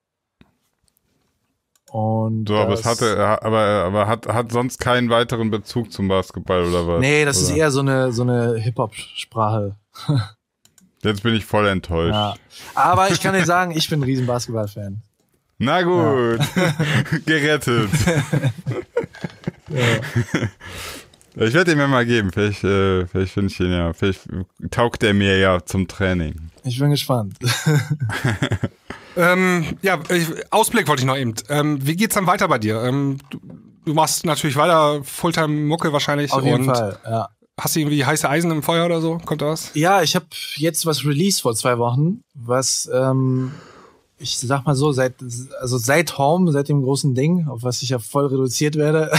Und So, aber das- es hatte, aber, aber hat, hat sonst keinen weiteren Bezug zum Basketball oder was? Nee, das ist oder? eher so eine, so eine Hip-Hop-Sprache. Jetzt bin ich voll enttäuscht. Ja. Aber ich kann dir sagen, ich bin ein riesen Basketball-Fan. Na gut, gerettet. Ich werde ihn mir mal geben. Vielleicht, äh, vielleicht finde ich ihn ja. Vielleicht taugt er mir ja zum Training. Ich bin gespannt. Ähm, ja, ich, Ausblick wollte ich noch eben. Ähm, wie geht's dann weiter bei dir? Ähm, du, du machst natürlich weiter Fulltime-Mucke wahrscheinlich. Auf jeden und Fall, ja. Hast du irgendwie heiße Eisen im Feuer oder so? Kommt da was? Ja, ich habe jetzt was released vor zwei Wochen, was ähm, ich sag mal so, seit also seit Home, seit dem großen Ding, auf was ich ja voll reduziert werde,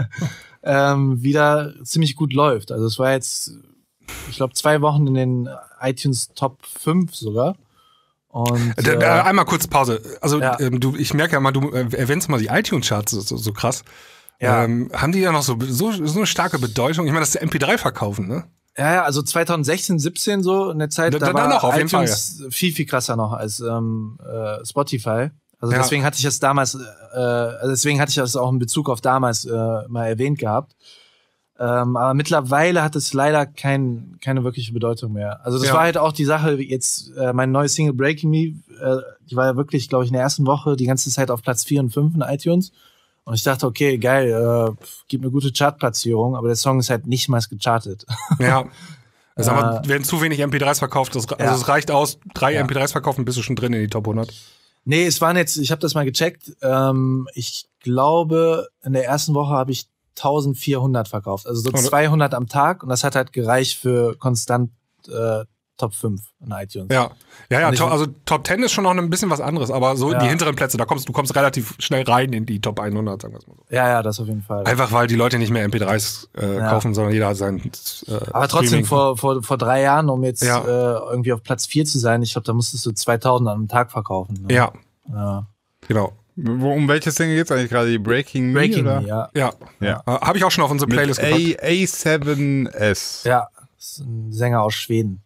ähm, wieder ziemlich gut läuft. Also es war jetzt, ich glaube, zwei Wochen in den iTunes Top fünf sogar. Und Da, äh, da, einmal kurz Pause. Also ja. ähm, du, ich merke ja mal, du äh, erwähnst mal die iTunes-Charts so, so, so krass. Ja. Ähm, haben die ja noch so, so, so eine starke Bedeutung? Ich meine, das ist M P drei verkaufen, ne? Ja, ja, also zwanzig sechzehn, siebzehn so in der Zeit, Da- da, da war noch, auf jeden iTunes viel, viel krasser noch als ähm, äh, Spotify. Also Ja. deswegen hatte ich das damals, äh, also deswegen hatte ich das auch in Bezug auf damals äh, mal erwähnt gehabt. Ähm, aber mittlerweile hat es leider kein, keine wirkliche Bedeutung mehr. Also das Ja. war halt auch die Sache, jetzt äh, meine neue Single Breaking Me, äh, die war ja wirklich, glaube ich, in der ersten Woche die ganze Zeit auf Platz vier und fünf in iTunes. Und ich dachte, okay, geil, äh, gibt eine gute Chartplatzierung, aber der Song ist halt nicht mal gechartet. Ja. Also Ja. aber werden zu wenig M P dreis verkauft. Das, also Ja. es reicht aus, drei Ja. M P dreis verkaufen, bist du schon drin in die Top hundert. Nee, es waren jetzt, ich habe das mal gecheckt. Ähm, ich glaube, in der ersten Woche habe ich eintausendvierhundert verkauft. Also so Oh, ne? zweihundert am Tag. Und das hat halt gereicht für konstant äh, Top fünf in iTunes. Ja, ja, ja. Und ich- To, also Top zehn ist schon noch ein bisschen was anderes, aber so Ja. die hinteren Plätze, da kommst du kommst relativ schnell rein in die Top hundert, sagen wir es mal so. ja, ja, das auf jeden Fall. Einfach weil die Leute nicht mehr M P dreis äh, Ja. kaufen, sondern jeder hat sein äh, Aber trotzdem, Streaming. vor, vor, vor drei Jahren, um jetzt Ja. äh, irgendwie auf Platz vier zu sein, ich glaube, da musstest du zweitausend am Tag verkaufen. Ne? Ja, ja. genau. Wo, um welche Single geht's eigentlich gerade? Die Breaking Me? Breaking oder? Me, ja. Ja. Ja. Äh, Habe ich auch schon auf unsere Mit Playlist gepackt. A, A seven S. Ja, das ist ein Sänger aus Schweden.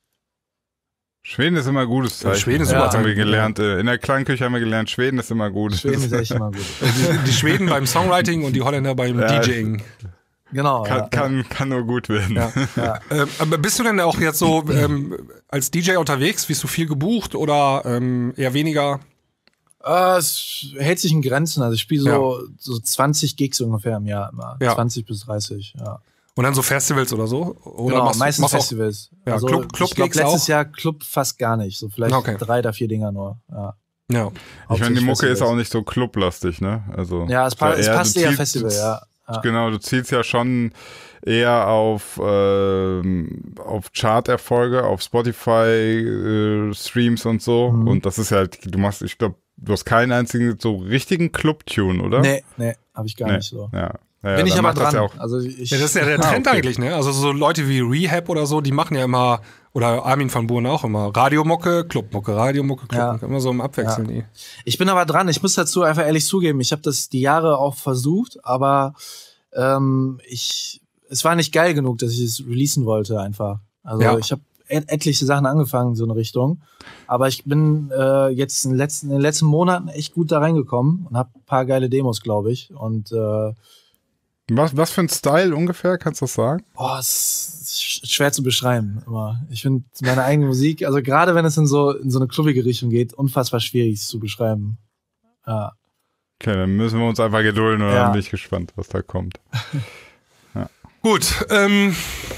Schweden ist immer gutes Zeichen. Schweden ist ja, super haben wir Zeichen, gelernt. Äh, In der Klangküche haben wir gelernt, Schweden ist immer gut. Schweden ist echt immer gut. Die, die Schweden beim Songwriting und die Holländer beim Ja. DJing. Genau. kann, ja. kann, kann nur gut werden. Ja. Ja. Ähm, aber bist du denn auch jetzt so ähm, als D J unterwegs? Bist du viel gebucht oder ähm, eher weniger? Äh, es hält sich in Grenzen. Also ich spiele so, Ja. so zwanzig Gigs ungefähr im Jahr immer. Ja. zwanzig bis dreißig, ja. Und dann so Festivals oder so? Oder Genau, machst, meistens machst auch, Festivals. Ja, also Club- Club ich glaub, Gigs letztes auch? Jahr Club fast gar nicht. So vielleicht Okay. drei oder vier Dinger nur. Ja, ja. Ich meine, die Mucke ist Festivals. auch nicht so clublastig, ne? Also Ja, es, pa- es eher, passt du eher zielst- Festival, ja. ja. Genau, du zielst ja schon eher auf, ähm, auf Chart-Erfolge, auf Spotify-Streams und so. Mhm. Und das ist halt, du machst, ich glaube, du hast keinen einzigen so richtigen Club-Tune, oder? Nee, nee, habe ich gar Nee. nicht so. Ja. Ja, Bin ich dann aber macht das dran. Ja auch, also ich, Ja, das ist ja der Ah, Trend okay. eigentlich, ne? Also so Leute wie Rehab oder so, die machen ja immer, oder Armin van Buuren auch immer, Radiomucke, Clubmucke, Radiomucke, Clubmucke, Ja. immer so im Abwechseln. die. ich bin aber dran. Ich muss dazu einfach ehrlich zugeben, ich habe das die Jahre auch versucht, aber ähm, ich, es war nicht geil genug, dass ich es releasen wollte einfach. Also Ja. ich habe et etliche Sachen angefangen, so eine Richtung. Aber ich bin äh, jetzt in den, letzten, in den letzten Monaten echt gut da reingekommen und habe ein paar geile Demos, glaube ich. Und äh, was, was für ein Style ungefähr, kannst du das sagen? boah, es ist sch- schwer zu beschreiben immer. Ich finde meine eigene Musik, also gerade wenn es in so in so eine klubbige Richtung geht, unfassbar schwierig es zu beschreiben. Ja. Okay, dann müssen wir uns einfach gedulden und Ja. dann bin ich gespannt, was da kommt. Gut, ähm,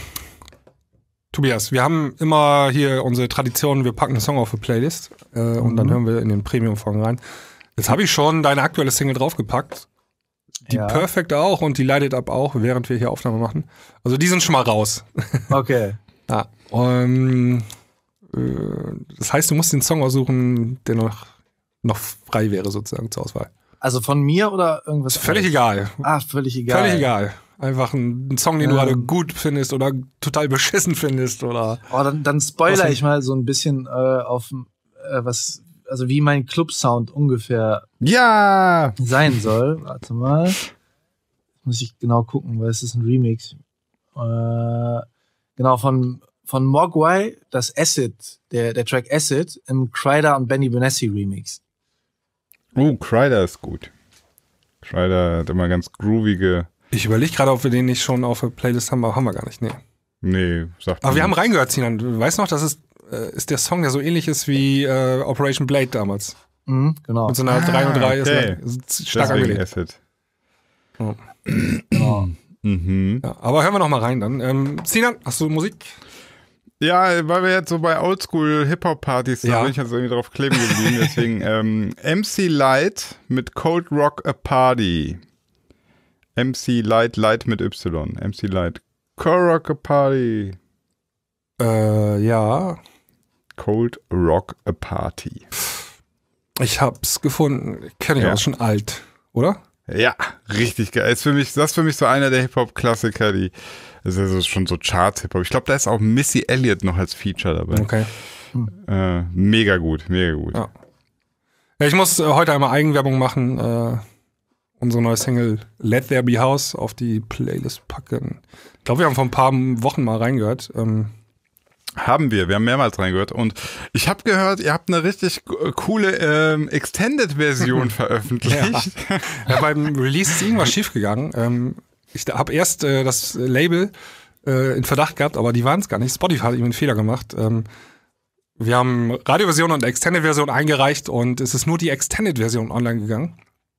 Tobias, wir haben immer hier unsere Tradition, wir packen einen Song auf eine Playlist äh, und dann hören wir in den Premium-Folgen rein. Jetzt habe ich schon deine aktuelle Single draufgepackt. Die Ja. Perfect auch und die Light It Up auch, während wir hier Aufnahme machen. Also die sind schon mal raus. Okay. Ja. Ähm, äh, das heißt, du musst den Song aussuchen, der noch, noch frei wäre sozusagen zur Auswahl. Also von mir oder irgendwas? Ist völlig anderes? egal. Ah, völlig egal. Völlig egal. Einfach ein, ein Song, den du Ähm. gerade gut findest oder total beschissen findest oder. Oh, dann, dann spoiler Was- ich mal so ein bisschen äh, auf äh, was, also wie mein Club-Sound ungefähr Ja! sein soll. Warte mal. Jetzt muss ich genau gucken, weil es ist ein Remix. Äh, genau, von, von Mogwai, das Acid, der, der Track Acid im Kryder und Benny Benassi Remix. Oh, Kryder ist gut. Kryder hat immer ganz groovige. Ich überlege gerade, ob wir den nicht schon auf der Playlist haben, aber haben wir gar nicht. Nee. Nee, sagt Aber wir man haben nicht. reingehört, Sinan. Du weißt noch, das ist, äh, ist der Song, der so ähnlich ist wie äh, Operation Blade damals. Mhm, genau. Mit so einer drei und drei okay. ist, ist stark Deswegen angelegt. Acid. Ja. genau. Mhm. Ja, aber hören wir noch mal rein dann. Ähm, Sinan, hast du Musik? Ja, weil wir jetzt so bei Oldschool-Hip-Hop-Partys sind, Ja. bin ich jetzt irgendwie drauf kleben geblieben. Deswegen ähm, M C Light mit Cold Rock a Party. M C Light, Light mit Y. M C Light. Cold Rock a Party. Äh, ja. Cold Rock a Party. Ich hab's gefunden. Kenn ich Ja. auch, ist schon alt, oder? Ja, richtig geil. Ist für mich, das ist für mich so einer der Hip-Hop-Klassiker, die, das ist also schon so Charts-Hip-Hop. Ich glaube, da ist auch Missy Elliott noch als Feature dabei. Okay. Äh, mega gut, mega gut. Ja. Ja, ich muss äh, heute einmal Eigenwerbung machen. Äh, unsere neue Single Let There Be House auf die Playlist packen. Ich glaube, wir haben vor ein paar Wochen mal reingehört. Ähm, Haben wir, wir haben mehrmals reingehört und ich habe gehört, ihr habt eine richtig äh, coole ähm, Extended-Version veröffentlicht. ja, beim Release ist irgendwas schiefgegangen. Ähm, ich habe erst äh, das Label äh, in Verdacht gehabt, aber die waren es gar nicht. Spotify hat irgendwie einen Fehler gemacht. Ähm, wir haben Radioversion und Extended-Version eingereicht und es ist nur die Extended-Version online gegangen.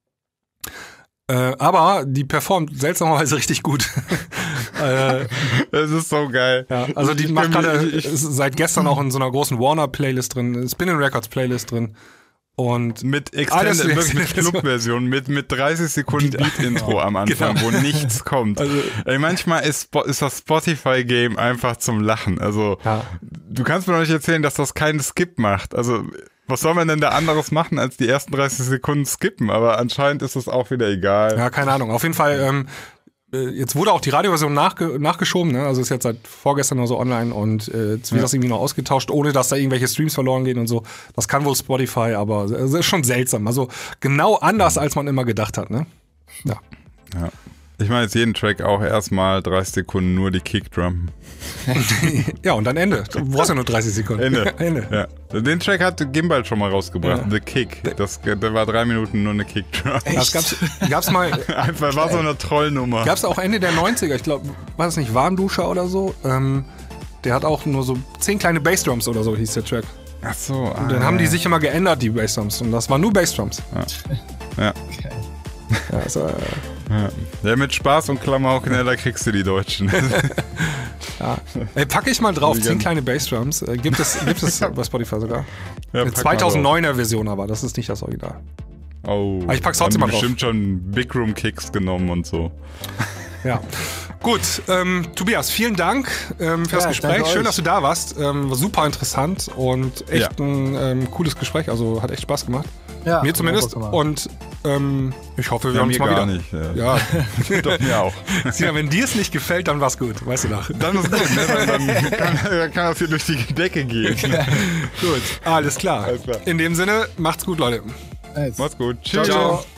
Äh, aber die performt seltsamerweise richtig gut. äh, Das ist so geil. ja, also die Ich macht bin mir- gerade, ich- ist seit gestern auch in so einer großen Warner-Playlist drin, Spinning Records Playlist drin. Und Mit Alles Extended, mit wirklich mit Extended-Version. Club-Version, mit, mit dreißig Sekunden Beat-Intro am Anfang, Genau. wo nichts kommt. Also- Ey, manchmal ist, Spo- ist das Spotify-Game einfach zum Lachen. Also, Ja. du kannst mir doch nicht erzählen, dass das keinen Skip macht. Also, was soll man denn da anderes machen, als die ersten dreißig Sekunden skippen? Aber anscheinend ist das auch wieder egal. Ja, keine Ahnung. Auf jeden Fall, ähm, äh, jetzt wurde auch die Radioversion nachge nachgeschoben, ne? Also ist jetzt seit vorgestern oder so online und äh, jetzt wird Ja. das irgendwie noch ausgetauscht, ohne dass da irgendwelche Streams verloren gehen und so. Das kann wohl Spotify, aber es ist schon seltsam. Also genau anders, als man immer gedacht hat, ne? Ja. Ja. Ich mache jetzt jeden Track auch erstmal dreißig Sekunden nur die Kickdrum. Ja, und dann Ende. Du brauchst ja nur dreißig Sekunden. Ende. Ende. Ja. Den Track hat Gimbal schon mal rausgebracht, Ja. The Kick. Das, der war drei Minuten nur eine Kickdrum. Das gab's, gab's mal, Einfach war so eine Trollnummer. gab's auch Ende der neunziger, ich glaube, war das nicht Warnduscher oder so? Ähm, der hat auch nur so zehn kleine Bassdrums oder so, hieß der Track. Ach so. Und dann ah, haben die sich immer geändert, die Bassdrums. Und das waren nur Bassdrums. Ja. ja. ja, also, äh, ja. ja, mit Spaß und Klamaukeneller kriegst du die Deutschen. ja. Ey, packe ich mal drauf, zehn kleine Bassdrums. Äh, gibt es, gibt es bei Spotify sogar. Ja, eine zweitausenddeuner Version, aber das ist nicht das Original. Oh. Aber ich pack's trotzdem mal drauf. Bestimmt schon Big Room Kicks genommen und so. Ja. Gut, ähm, Tobias, vielen Dank ähm, für ja, das Gespräch. Schön, dass du da warst. Ähm, war super interessant und echt ja. ein ähm, cooles Gespräch. Also hat echt Spaß gemacht. Ja, mir zumindest. Und ähm, ich hoffe, wir ja, haben uns mal wieder. Nicht, ja, ja. Doch, mir auch. Sina, wenn dir es nicht gefällt, dann war's gut. Weißt du doch. Dann ist gut, ne? Dann, dann, kann, dann kann das hier durch die Decke gehen. Gut, alles klar. alles klar. In dem Sinne, macht's gut, Leute. Macht's gut. Tschüss. Ciao, ciao.